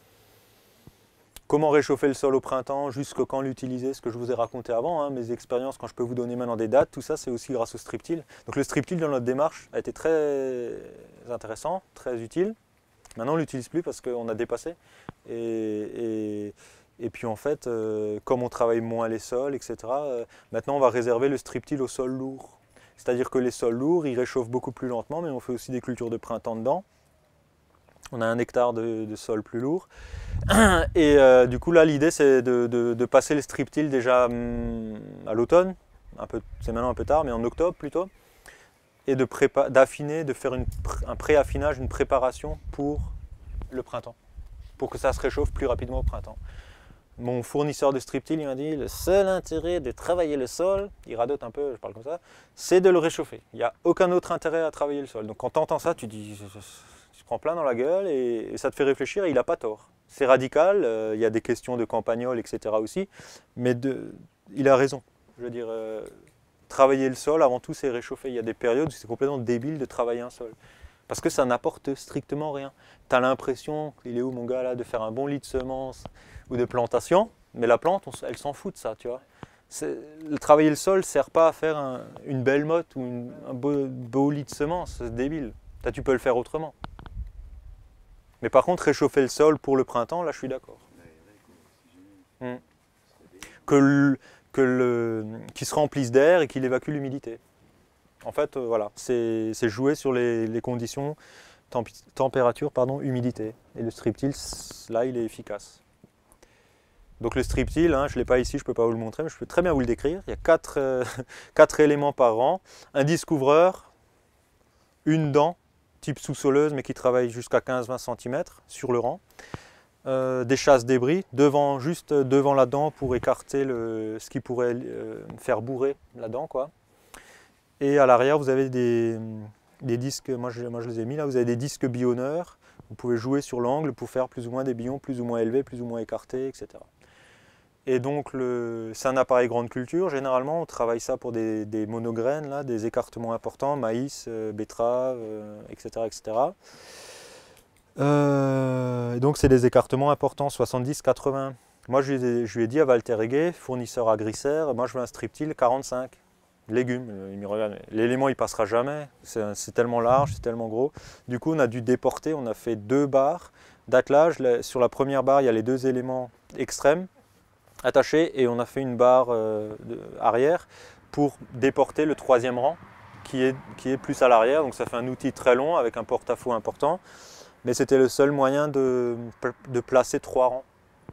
Comment réchauffer le sol au printemps, jusqu'à quand l'utiliser, ce que je vous ai raconté avant, hein, mes expériences, quand je peux vous donner maintenant des dates, tout ça, c'est aussi grâce au strip-till. Donc le strip-till dans notre démarche a été très intéressant, très utile. Maintenant, on ne l'utilise plus parce qu'on a dépassé. Et, et, et puis en fait, euh, comme on travaille moins les sols, et cetera, euh, maintenant on va réserver le strip-till aux sols lourds. C'est-à-dire que les sols lourds, ils réchauffent beaucoup plus lentement, mais on fait aussi des cultures de printemps dedans. On a un hectare de, de sol plus lourd. Et euh, du coup, là, l'idée, c'est de, de, de passer les strip-till déjà hum, à l'automne. C'est maintenant un peu tard, mais en octobre plutôt. Et d'affiner, de, de faire une, un pré-affinage, une préparation pour le printemps. Pour que ça se réchauffe plus rapidement au printemps. Mon fournisseur de strip-till, il m'a dit, le seul intérêt de travailler le sol, il radote un peu, je parle comme ça, c'est de le réchauffer. Il n'y a aucun autre intérêt à travailler le sol. Donc quand tu entends ça, tu dis, tu te prends plein dans la gueule et, et ça te fait réfléchir et il n'a pas tort. C'est radical, euh, il y a des questions de campagnol, et cetera aussi, mais de, il a raison. Je veux dire, euh, travailler le sol, avant tout, c'est réchauffer. Il y a des périodes où c'est complètement débile de travailler un sol. Parce que ça n'apporte strictement rien. Tu as l'impression, il est où mon gars là, de faire un bon lit de semences ou de plantation, mais la plante, on, elle s'en fout de ça, tu vois. Le travailler le sol ne sert pas à faire un, une belle motte ou une, un beau, beau lit de semences, c'est débile. Là, tu peux le faire autrement. Mais par contre, réchauffer le sol pour le printemps, là, je suis d'accord. Mmh. Que le, que le, qu'il se remplisse d'air et qu'il évacue l'humidité. En fait, euh, voilà, c'est jouer sur les, les conditions temp température, pardon, humidité. Et le strip-till, là, il est efficace. Donc le strip-till, hein, je ne l'ai pas ici, je ne peux pas vous le montrer, mais je peux très bien vous le décrire. Il y a quatre, euh, quatre éléments par rang. Un disque ouvreur, une dent, type sous-soleuse, mais qui travaille jusqu'à quinze à vingt centimètres sur le rang. Euh, des chasse-débris, devant, juste devant la dent pour écarter le, ce qui pourrait euh, faire bourrer la dent, quoi. Et à l'arrière, vous avez des, des disques, moi je, moi je les ai mis là, vous avez des disques bionneurs. Vous pouvez jouer sur l'angle pour faire plus ou moins des billons plus ou moins élevés, plus ou moins écartés, et cetera. Et donc, c'est un appareil grande culture. Généralement, on travaille ça pour des, des monograines, là, des écartements importants, maïs, euh, betterave, euh, et cetera et cetera. Euh, et donc, c'est des écartements importants, soixante-dix à quatre-vingts. Moi, je lui, ai, je lui ai dit à Walter Heguet, fournisseur agrisaire, moi je veux un strip-till quarante-cinq. Légumes, il me regarde, l'élément il passera jamais, c'est tellement large, c'est tellement gros. Du coup on a dû déporter, on a fait deux barres d'attelage. Sur la première barre il y a les deux éléments extrêmes attachés et on a fait une barre euh, de, arrière pour déporter le troisième rang qui est, qui est plus à l'arrière. Donc ça fait un outil très long avec un porte-à-faux important, mais c'était le seul moyen de, de placer trois rangs.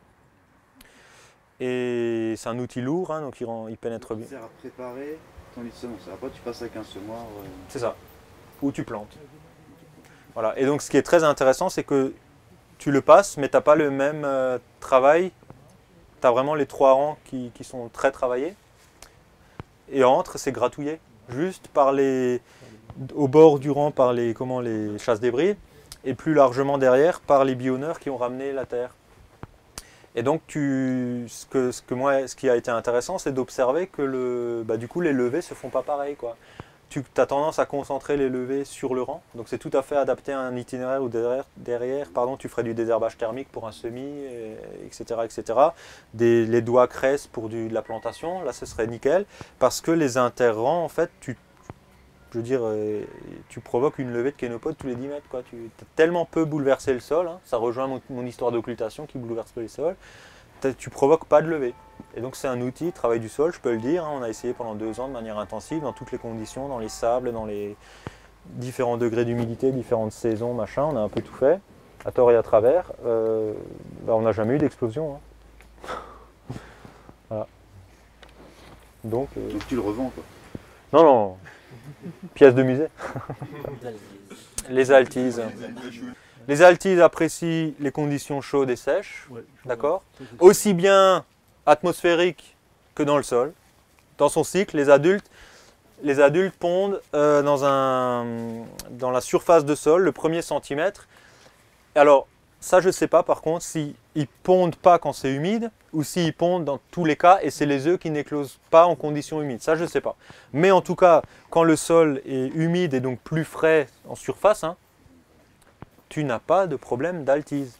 Et c'est un outil lourd, hein, donc il, rend, il pénètre bien. Ça sert à préparer ton lit de semences. Après, tu passes avec un semoir. Euh... C'est ça. Ou tu plantes. Voilà. Et donc, ce qui est très intéressant, c'est que tu le passes, mais tu n'as pas le même euh, travail. Tu as vraiment les trois rangs qui, qui sont très travaillés. Et entre, c'est gratouillé. Juste par les, au bord du rang par les, comment, les chasse-débris. Et plus largement derrière, par les bionneurs qui ont ramené la terre. Et donc, tu, ce, que, ce, que moi, ce qui a été intéressant, c'est d'observer que le, bah, du coup, les levées ne se font pas pareil, quoi. Tu as tendance à concentrer les levées sur le rang. Donc, c'est tout à fait adapté à un itinéraire où derrière, derrière pardon, tu ferais du désherbage thermique pour un semis, et, etc. et cetera. Des, les doigts cresse pour du, de la plantation, là, ce serait nickel. Parce que les interrangs, en fait, tu, je veux dire, tu provoques une levée de kénopode tous les dix mètres. Quoi. Tu as tellement peu bouleversé le sol, hein, ça rejoint mon, mon histoire d'occultation qui bouleverse peu les sols, tu provoques pas de levée. Et donc c'est un outil, travail du sol, je peux le dire, hein, on a essayé pendant deux ans de manière intensive, dans toutes les conditions, dans les sables, dans les différents degrés d'humidité, différentes saisons, machin, on a un peu tout fait, à tort et à travers. Euh, bah, on n'a jamais eu d'explosion. Hein. Voilà. Donc, euh... donc tu le revends, quoi. Non, non. Pièce de musée. Les altises. Les altises apprécient les conditions chaudes et sèches, ouais, d'accord, aussi bien atmosphériques que dans le sol. Dans son cycle, les adultes, les adultes pondent euh, dans, un, dans la surface de sol, le premier centimètre. Alors, ça je ne sais pas par contre s'ils ne pondent pas quand c'est humide ou s'ils pondent dans tous les cas et c'est les œufs qui n'éclosent pas en conditions humides. Ça je ne sais pas. Mais en tout cas, quand le sol est humide et donc plus frais en surface, hein, tu n'as pas de problème d'altise.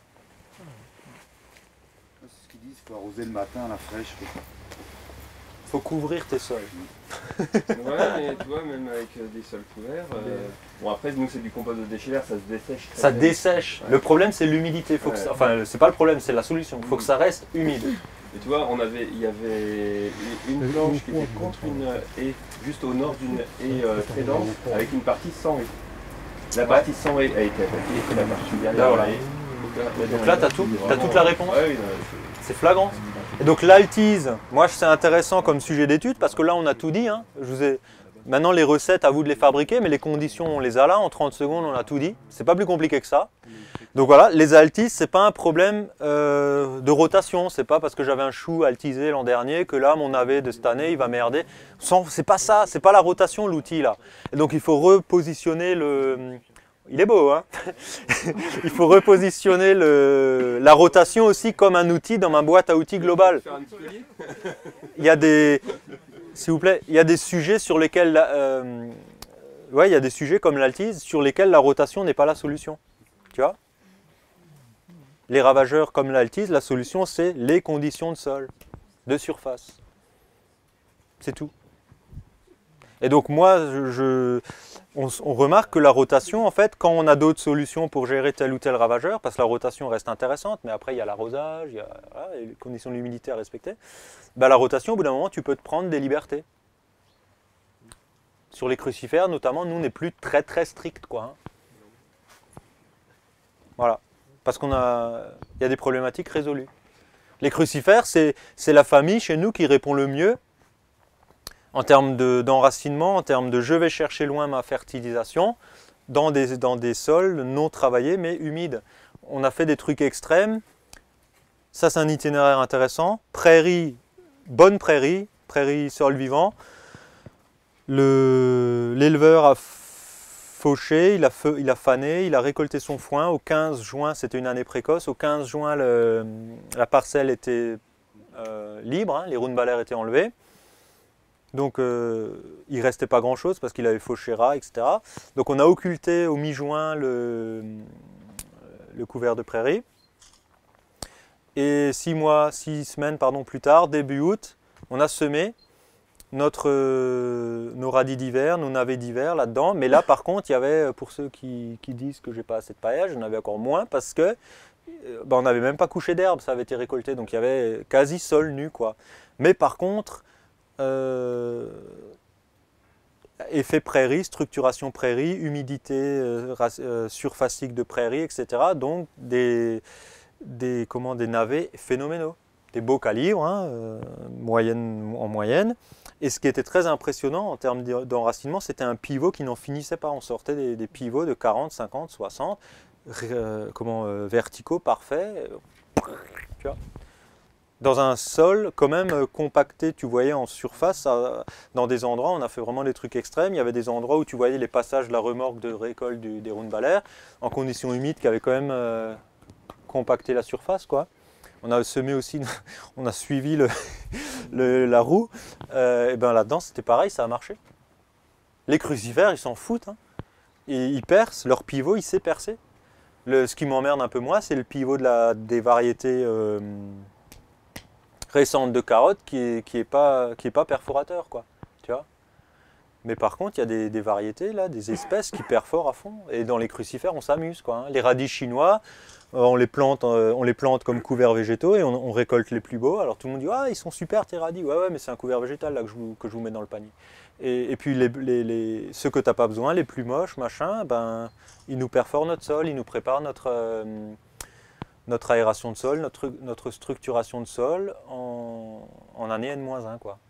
C'est ce qu'ils disent, il faut arroser le matin à la fraîche. Il faut couvrir tes sols. Ouais, mais tu vois, même avec des sols couverts, euh... bon après nous c'est du compost de déchets, ça se dessèche. Ça bien. dessèche. Ouais. Le problème c'est l'humidité. Ouais. Ça... Enfin, c'est pas le problème, c'est la solution. Il faut que ça reste humide. Et tu vois, on avait, il y avait une planche qui était contre une haie, juste au nord d'une haie euh, très dense, avec une partie sans haie. La partie sans a été attaquée, la partie derrière. Là, voilà. Donc Donc là, tu as tout, t'as toute la réponse. Ouais, oui, non, C'est flagrant. Et donc l'altise, moi c'est intéressant comme sujet d'étude parce que là on a tout dit. Hein. Je vous ai... Maintenant les recettes, à vous de les fabriquer, mais les conditions on les a là, en trente secondes on a tout dit. C'est pas plus compliqué que ça. Donc voilà, les altises, c'est pas un problème euh, de rotation. C'est pas parce que j'avais un chou altisé l'an dernier que là mon navet de cette année il va merder. C'est pas ça, c'est pas la rotation l'outil là. Et donc il faut repositionner le... Il est beau, hein. Il faut repositionner le, la rotation aussi comme un outil dans ma boîte à outils globale. Il y a des, s'il vous plaît, il y a des sujets sur lesquels, euh, ouais, il y a des sujets comme l'altise sur lesquels la rotation n'est pas la solution. Tu vois? Les ravageurs comme l'altise, la solution c'est les conditions de sol, de surface. C'est tout. Et donc moi, je, je On, on remarque que la rotation, en fait, quand on a d'autres solutions pour gérer tel ou tel ravageur, parce que la rotation reste intéressante, mais après il y a l'arrosage, il y a voilà, les conditions de l'humidité à respecter, ben, la rotation, au bout d'un moment, tu peux te prendre des libertés. Sur les crucifères, notamment, nous, on n'est plus très très strict, quoi. Hein. Voilà. Parce qu'on a, il y a des problématiques résolues. Les crucifères, c'est la famille chez nous qui répond le mieux en termes d'enracinement, en termes de je vais chercher loin ma fertilisation, dans des, dans des sols non travaillés mais humides. On a fait des trucs extrêmes, ça c'est un itinéraire intéressant, prairie, bonne prairie, prairie sol vivant, l'éleveur a fauché, il a, fe, il a fané, il a récolté son foin, au quinze juin, c'était une année précoce, au quinze juin le, la parcelle était euh, libre, hein, les roundballers étaient enlevés. Donc euh, il ne restait pas grand chose parce qu'il avait fauché rat, et cetera. Donc on a occulté au mi-juin le, le couvert de prairie. Et six mois, six semaines pardon, plus tard, début août, on a semé notre, euh, nos radis d'hiver, nos navets d'hiver là-dedans. Mais là par contre, il y avait, pour ceux qui, qui disent que j'ai pas assez de paillage, j'en avais encore moins parce que euh, ben, on n'avait même pas couché d'herbe, ça avait été récolté. Donc il y avait quasi sol nu, quoi. Mais par contre, Euh, effet prairie, structuration prairie, humidité euh, euh, surfacique de prairie, et cetera. Donc des, des, comment, des navets phénoménaux, des beaux calibres, hein, euh, moyenne, en moyenne. Et ce qui était très impressionnant en termes d'enracinement, c'était un pivot qui n'en finissait pas. On sortait des, des pivots de quarante, cinquante, soixante, euh, comment, euh, verticaux, parfaits. Tu vois, dans un sol quand même compacté, tu voyais en surface, ça, dans des endroits, on a fait vraiment des trucs extrêmes. Il y avait des endroits où tu voyais les passages de la remorque de récolte du, des roundballers, en conditions humides, qui avaient quand même euh, compacté la surface, quoi. On a semé aussi, on a suivi le, le, la roue, euh, et ben là-dedans c'était pareil, ça a marché. Les crucifères, ils s'en foutent, hein. Et ils percent, leur pivot, il sait percer. Le, ce qui m'emmerde un peu moins, c'est le pivot de la, des variétés euh, récente de carottes qui est, qui est pas, qui est pas perforateur, quoi, tu vois. Mais par contre, il y a des, des variétés, là, des espèces qui perforent à fond. Et dans les crucifères, on s'amuse, quoi. Hein. Les radis chinois, euh, on, les plante, euh, on les plante comme couverts végétaux et on, on récolte les plus beaux. Alors tout le monde dit, ah, ils sont super tes radis. Ouais, ouais, mais c'est un couvert végétal là, que, je vous, que je vous mets dans le panier. Et, et puis les, les, les, ceux que tu n'as pas besoin, les plus moches, machin, ben, ils nous perforent notre sol, ils nous préparent notre... Euh, notre aération de sol, notre, notre structuration de sol en, en année N moins un, quoi.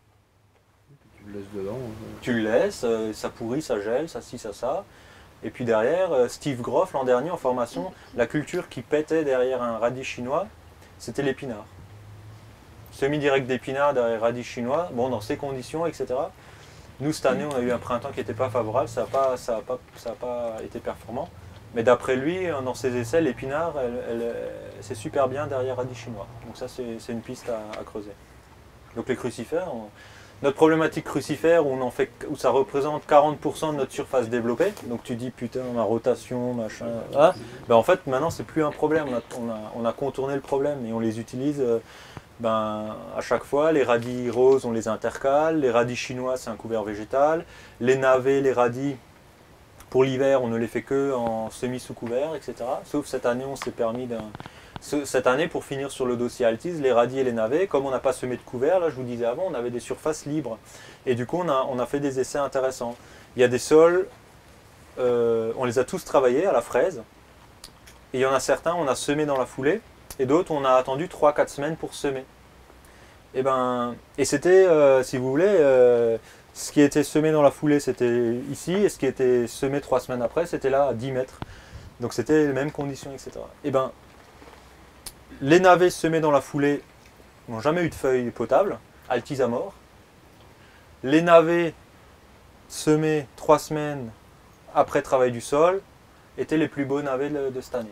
Tu le laisses dedans. Euh... Tu le laisses, euh, ça pourrit, ça gèle, ça ci, ça, ça. Et puis derrière, euh, Steve Groff, l'an dernier en formation, la culture qui pétait derrière un radis chinois, c'était l'épinard. Semi-direct d'épinard derrière radis chinois, bon, dans ces conditions, et cetera. Nous, cette année, on a eu un printemps qui n'était pas favorable, ça n'a pas, ça a pas, ça a pas été performant. Mais d'après lui, dans ses essais, l'épinard, c'est super bien derrière radis chinois. Donc ça, c'est une piste à, à creuser. Donc les crucifères, on, notre problématique crucifère, où, on en fait, où ça représente quarante pour cent de notre surface développée, donc tu dis, putain, ma rotation, machin, ah, ben en fait, maintenant, c'est plus un problème. On a, on, a, on a contourné le problème et on les utilise ben, à chaque fois. Les radis roses, on les intercale. Les radis chinois, c'est un couvert végétal. Les navets, les radis, pour l'hiver, on ne les fait que en semi-sous-couvert, et cetera. Sauf cette année, on s'est permis d'un... Cette année, pour finir sur le dossier altise, les radis et les navets, comme on n'a pas semé de couvert, là je vous disais avant, on avait des surfaces libres. Et du coup, on a, on a fait des essais intéressants. Il y a des sols euh, on les a tous travaillés à la fraise. Et il y en a certains, on a semé dans la foulée, et d'autres, on a attendu trois quatre semaines pour semer. Et, ben, et c'était, euh, si vous voulez, euh, ce qui était semé dans la foulée, c'était ici, et ce qui était semé trois semaines après, c'était là, à dix mètres. Donc c'était les mêmes conditions, et cetera. Et ben, les navets semés dans la foulée n'ont jamais eu de feuilles potables, altises à mort. Les navets semés trois semaines après travail du sol étaient les plus beaux navets de, de cette année.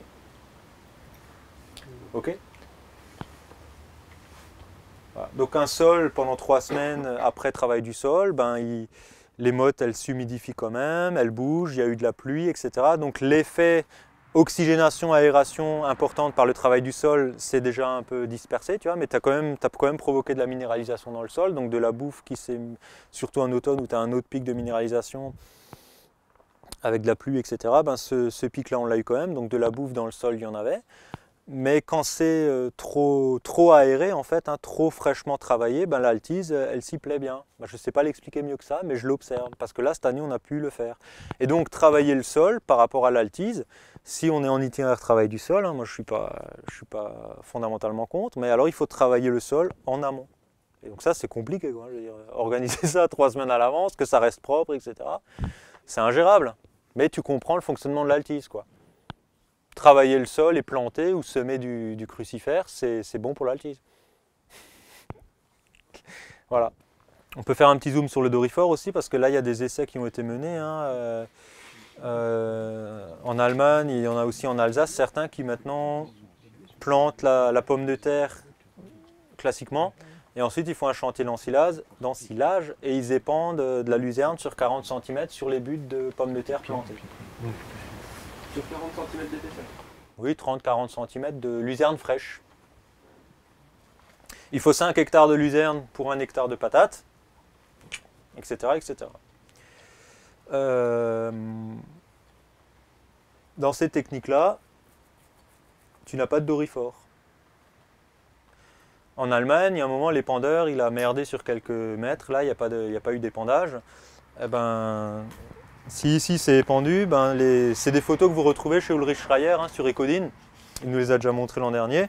Ok ? Voilà. Donc un sol pendant trois semaines après travail du sol, ben, il, les mottes elles s'humidifient quand même, elles bougent, il y a eu de la pluie, et cetera. Donc l'effet oxygénation, aération importante par le travail du sol, c'est déjà un peu dispersé, tu vois, mais tu as quand même, t'as quand même provoqué de la minéralisation dans le sol, donc de la bouffe qui s'est, surtout en automne où tu as un autre pic de minéralisation avec de la pluie, et cetera. Ben ce, ce pic-là, on l'a eu quand même, donc de la bouffe dans le sol, il y en avait. Mais quand c'est euh, trop, trop aéré, en fait, hein, trop fraîchement travaillé, ben, l'altise, elle s'y plaît bien. Ben, je ne sais pas l'expliquer mieux que ça, mais je l'observe, parce que là, cette année, on a pu le faire. Et donc, travailler le sol par rapport à l'altise, si on est en itinéraire travail du sol, hein, moi je ne suis pas, je suis pas fondamentalement contre, mais alors il faut travailler le sol en amont. Et donc ça, c'est compliqué, quoi. Je veux dire, organiser ça trois semaines à l'avance, que ça reste propre, et cetera. C'est ingérable, mais tu comprends le fonctionnement de l'altise, quoi. Travailler le sol et planter ou semer du, du crucifère, c'est bon pour l'altise. Voilà. On peut faire un petit zoom sur le dorifort aussi, parce que là, il y a des essais qui ont été menés. Hein. Euh, euh, en Allemagne, il y en a aussi en Alsace, certains qui maintenant plantent la, la pomme de terre classiquement, et ensuite ils font un chantier d'ensilage, d'ensilage et ils épandent de la luzerne sur quarante centimètres sur les buts de pommes de terre plantées. Sur quarante centimètres d'épaisseur. Oui, trente à quarante centimètres de luzerne fraîche. Il faut cinq hectares de luzerne pour un hectare de patates, et cetera et cetera. Euh, dans ces techniques-là, tu n'as pas de dorifort. En Allemagne, il y a un moment, l'épandeur, il a merdé sur quelques mètres. Là, il n'y a pas de, il n'y a pas eu d'épandage. Eh ben, si ici c'est épandu, ben les, c'est des photos que vous retrouvez chez Ulrich Schreier hein, sur Ecodine. Il nous les a déjà montrées l'an dernier.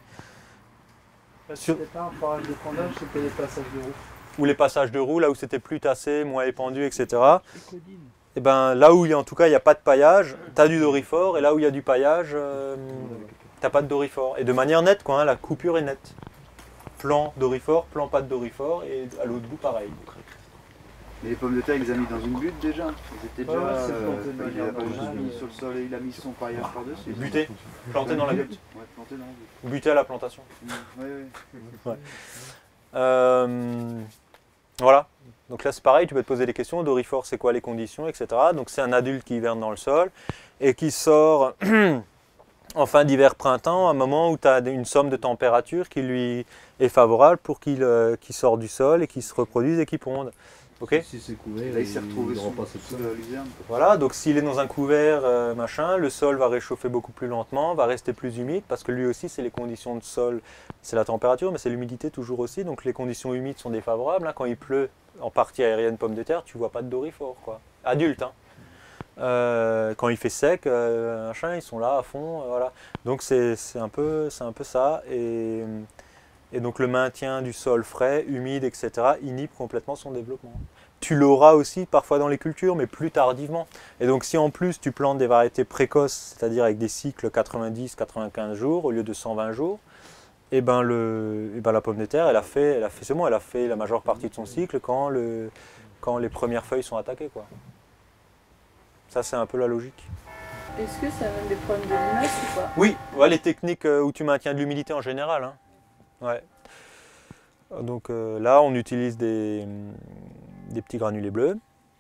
Sur... C'était pas un forage d'épandage, c'était les passages de roue. Ou les passages de roue, là où c'était plus tassé, moins épandu, et cetera. Et ben, là où il y a, en tout cas il n'y a pas de paillage, tu as du dorifort, et là où il y a du paillage, euh, tu n'as pas de dorifort. Et de manière nette, quoi, hein, la coupure est nette. Plan dorifort, plan pas de dorifort, et à l'autre bout pareil. Mais les pommes de terre, il les a mis dans une butte déjà. Ils étaient déjà. Ouais, ouais, c'est euh, planté de il a manière pas juste normale, mis euh. sur le sol et il a mis son paillage par-dessus. Buté, planté dans la butte. Ouais, planté dans la butte. Buté à la plantation. Oui, oui. Euh, voilà. Donc là c'est pareil, tu peux te poser des questions. Dorifort, c'est quoi les conditions, et cetera. Donc c'est un adulte qui hiverne dans le sol et qui sort en fin d'hiver-printemps, à un moment où tu as une somme de température qui lui est favorable pour qu'il euh, qu'il sorte du sol et qu'il se reproduise et qu'il ponde. Okay. Si c'est couvert, Là, il s'est retrouvé il sous, repasse sous le la luzerne. Voilà, donc s'il est dans un couvert, euh, machin, le sol va réchauffer beaucoup plus lentement, va rester plus humide, parce que lui aussi, c'est les conditions de sol, c'est la température, mais c'est l'humidité toujours aussi, donc les conditions humides sont défavorables. Hein. Quand il pleut en partie aérienne pomme de terre, tu vois pas de dorifort, quoi. Adulte, hein. Euh, quand il fait sec, euh, machin, ils sont là à fond, euh, voilà. Donc c'est un peu, c'est un peu ça, et, et donc le maintien du sol frais, humide, et cetera, inhibe complètement son développement. Tu l'auras aussi parfois dans les cultures, mais plus tardivement. Et donc si en plus tu plantes des variétés précoces, c'est-à-dire avec des cycles quatre-vingt-dix à quatre-vingt-quinze jours au lieu de cent vingt jours, et ben, le, et ben la pomme de terre, elle a fait, elle a fait, c'est bon, elle a fait la majeure partie de son cycle quand, le, quand les premières feuilles sont attaquées, quoi. Ça c'est un peu la logique. Est-ce que ça amène des problèmes de limaces ou pas? Oui, ouais, les techniques où tu maintiens de l'humidité en général. Hein. Ouais. Donc euh, là, on utilise des, des petits granulés bleus.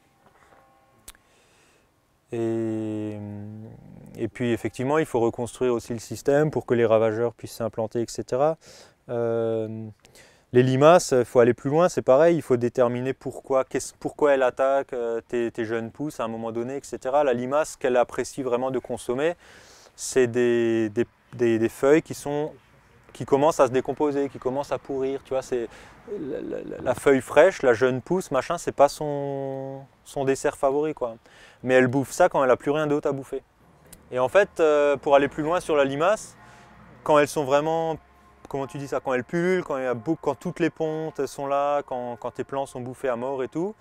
Et, et puis effectivement, il faut reconstruire aussi le système pour que les ravageurs puissent s'implanter, et cetera. Euh, les limaces, il faut aller plus loin, c'est pareil, il faut déterminer pourquoi, pourquoi elle attaque tes, tes jeunes pousses à un moment donné, et cetera. La limace, ce qu'elle apprécie vraiment de consommer, c'est des, des, des, des feuilles qui sont qui commence à se décomposer, qui commence à pourrir. Tu vois, c'est la, la, la feuille fraîche, la jeune pousse, machin, c'est pas son, son dessert favori, quoi. Mais elle bouffe ça quand elle n'a plus rien d'autre à bouffer. Et en fait, euh, pour aller plus loin sur la limace, quand elles sont vraiment, comment tu dis ça, quand elles pullulent, quand, il y a beaucoup, quand toutes les pontes sont là, quand, quand tes plants sont bouffés à mort et tout,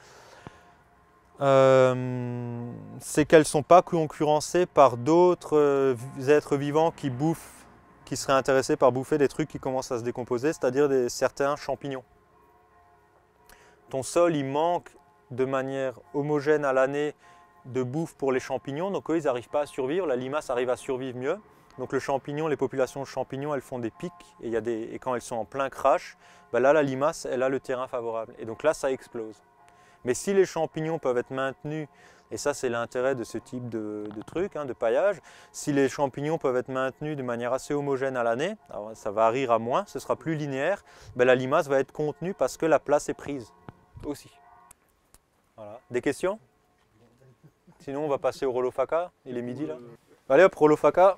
euh, c'est qu'elles ne sont pas concurrencées par d'autres euh, êtres vivants qui bouffent, qui seraient intéressés par bouffer des trucs qui commencent à se décomposer, c'est-à-dire des, certains champignons. Ton sol, il manque de manière homogène à l'année de bouffe pour les champignons, donc eux, ils n'arrivent pas à survivre, la limace arrive à survivre mieux. Donc le champignon, les populations de champignons, elles font des pics, et, il y a des, et quand elles sont en plein crash, ben là, la limace, elle a le terrain favorable, et donc là, ça explose. Mais si les champignons peuvent être maintenus, et ça c'est l'intérêt de ce type de, de truc, hein, de paillage, si les champignons peuvent être maintenus de manière assez homogène à l'année, ça varie à moins, ce sera plus linéaire, ben la limace va être contenue parce que la place est prise aussi. Voilà. Des questions? Sinon on va passer au Rolofaka, il est midi là. Allez hop, Rolofaka.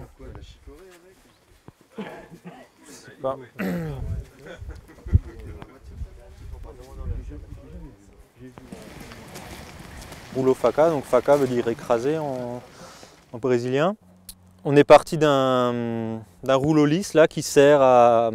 Bah. Rolofaka, donc faka veut dire écraser en, en brésilien. On est parti d'un d'un rouleau lisse là qui sert à,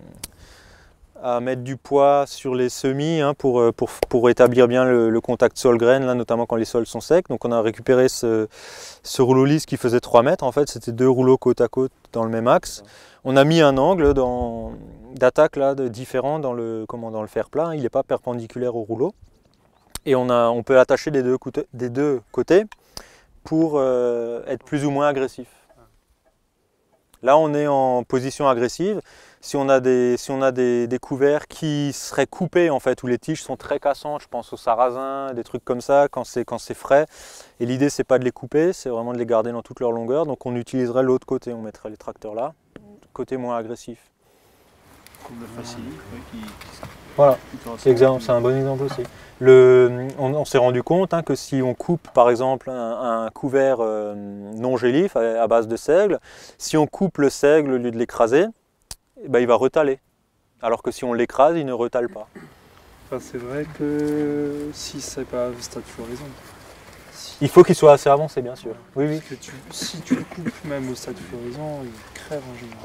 à mettre du poids sur les semis, hein, pour, pour, pour établir bien le, le contact sol-graine, là, notamment quand les sols sont secs. Donc on a récupéré ce, ce rouleau lisse qui faisait trois mètres. En fait, c'était deux rouleaux côte à côte dans le même axe. On a mis un angle d'attaque là, de, différent dans le, comment, dans le fer plat. Il n'est pas perpendiculaire au rouleau. Et on, a, on peut attacher des deux, côtés, des deux côtés pour euh, être plus ou moins agressif. Là, on est en position agressive. Si on a des, si on a des, des couverts qui seraient coupés, en fait, où les tiges sont très cassantes, je pense aux sarrasins, des trucs comme ça, quand c'est quand c'est frais. Et l'idée, c'est pas de les couper, c'est vraiment de les garder dans toute leur longueur. Donc on utiliserait l'autre côté, on mettrait les tracteurs là, côté moins agressif. Comme le facile, oui, qui, qui, voilà, c'est c'est un bon exemple aussi. Le, on on s'est rendu compte, hein, que si on coupe par exemple un, un couvert euh, non gélif à, à base de seigle, si on coupe le seigle au lieu de l'écraser, eh ben, il va retaler. Alors que si on l'écrase, il ne retale pas. Enfin, c'est vrai que si c'est pas au stade floraison. Si... Il faut qu'il soit assez avancé, bien sûr. Oui, oui. Parce que tu, si tu le coupes même au stade floraison, il crève en général.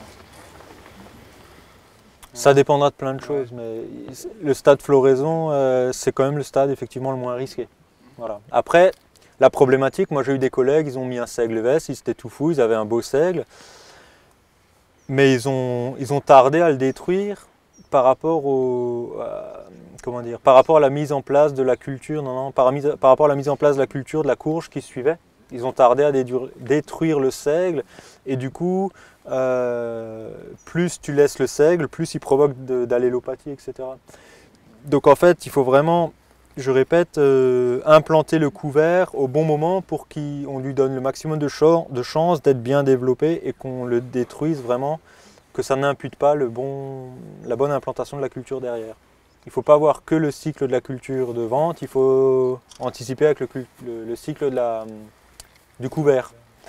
Ça dépendra de plein de choses, mais le stade floraison, euh, c'est quand même le stade effectivement le moins risqué. Voilà. Après, la problématique, moi j'ai eu des collègues, ils ont mis un seigle veste, ils étaient tout fous, ils avaient un beau seigle, mais ils ont, ils ont tardé à le détruire par rapport au, euh, comment dire, par rapport à la mise en place de la culture, non, non, par, par rapport à la mise en place de la culture de la courge qui suivait. Ils ont tardé à détruire le seigle et du coup, euh, plus tu laisses le seigle, plus il provoque d'allélopathie, et cetera. Donc en fait, il faut vraiment, je répète, euh, implanter le couvert au bon moment pour qu'on lui donne le maximum de, ch de chances d'être bien développé et qu'on le détruise vraiment, que ça n'impute pas le bon, la bonne implantation de la culture derrière. Il ne faut pas voir que le cycle de la culture de vente, il faut anticiper avec le, le, le cycle de la... du couvert.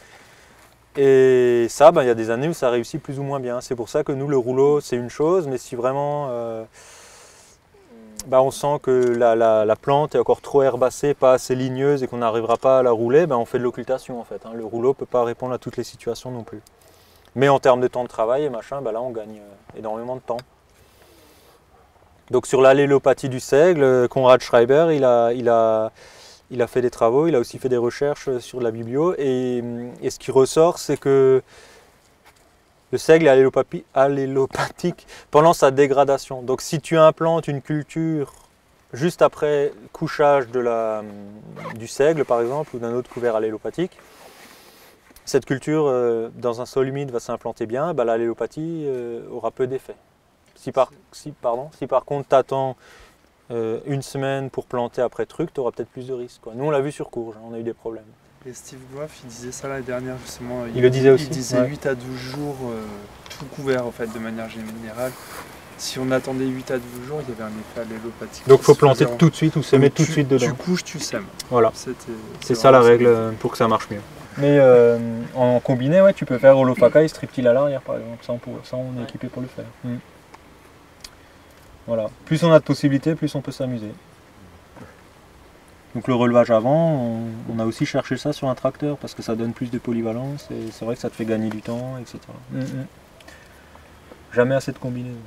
Et ça, ben, il y a des années où ça réussit plus ou moins bien. C'est pour ça que nous, le rouleau, c'est une chose, mais si vraiment euh, ben, on sent que la, la, la plante est encore trop herbacée, pas assez ligneuse et qu'on n'arrivera pas à la rouler, ben, on fait de l'occultation en fait. Hein. Le rouleau ne peut pas répondre à toutes les situations non plus. Mais en termes de temps de travail et machin, ben, là on gagne euh, énormément de temps. Donc sur l'allélopathie du seigle, Konrad Schreiber, il a... Il a Il a fait des travaux, il a aussi fait des recherches sur la biblio et, et ce qui ressort, c'est que le seigle est allélopathique pendant sa dégradation. Donc si tu implantes une culture juste après couchage de la, du seigle par exemple ou d'un autre couvert allélopathique, cette culture euh, dans un sol humide va s'implanter bien, bah, l'allélopathie euh, aura peu d'effet. Si par, si, pardon, si par contre tu attends Euh, une semaine pour planter après truc, tu auras peut-être plus de risques. Quoi. Nous, on l'a vu sur courge, on a eu des problèmes. Et Steve Goff, il disait ça l'année dernière, justement. Il, il le disait aussi. Il disait ouais. huit à douze jours, euh, tout couvert, en fait, de manière générale. Si on attendait huit à douze jours, il y avait un effet allélopathique. Donc, il faut planter tout de suite ou semer tout de suite dedans. Tu couches, tu sèmes. Voilà. C'est ça la règle pour que ça marche mieux. Mais euh, en combiné, ouais, tu peux faire Holofaka et striptil à l'arrière par exemple. Ça on, pour, ça, on est équipé pour le faire. Mm. Voilà. Plus on a de possibilités, plus on peut s'amuser. Donc le relevage avant, on, on a aussi cherché ça sur un tracteur parce que ça donne plus de polyvalence et c'est vrai que ça te fait gagner du temps, et cetera. Mm, mm. Jamais assez de combinaisons.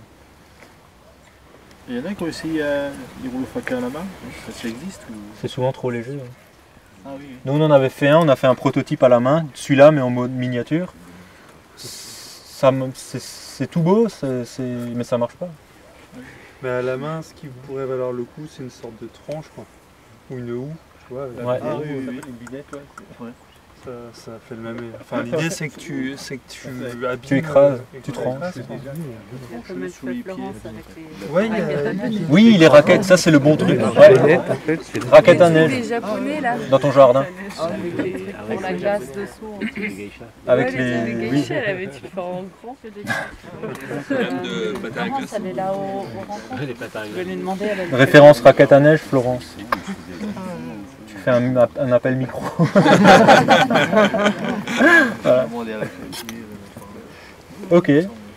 Il y en a qui ont essayé euh, les rouleaux Faka à la main. Ça, ça existe ou... C'est souvent trop léger. Ouais. Ah oui. Nous on en avait fait un, on a fait un prototype à la main, celui-là mais en mode miniature. Ça me- C'est c'est tout beau, c'est- c'est- mais ça marche pas. Mais à la main, ce qui pourrait valoir le coup, c'est une sorte de tranche, quoi. Ou une houe, tu vois. avec Ouais. la Ah houe, oui, oui, ça oui. fait une binette, ouais. Ouais. Ça, ça fait le même. Enfin, l'idée, c'est que tu, c'est que tu abîmes. Tu écrases, et que tu tranches. écrases, quoi. Comme elle fait Florence avec les... Ouais, il y a- Oui, les raquettes, ça c'est le bon truc. Ouais. Raquettes à Les neige japonais là, dans ton jardin. avec les- pour la glace dessous en plus. Avec Ouais, les, les. les Oui. geishas, elle avait tu fais en grand. de patin à Florence, elle est là au, au rencontre. Je vais lui demander, elle a dit- Référence raquette à neige, Florence. Tu fais un, un appel micro. Voilà. Ok.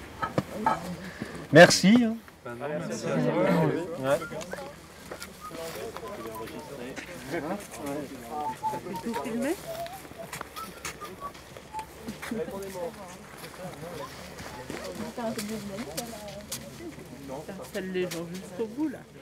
Merci. hein. Bah non, merci. Ouais. tout filmer. T'installe les gens jusqu'au bout là.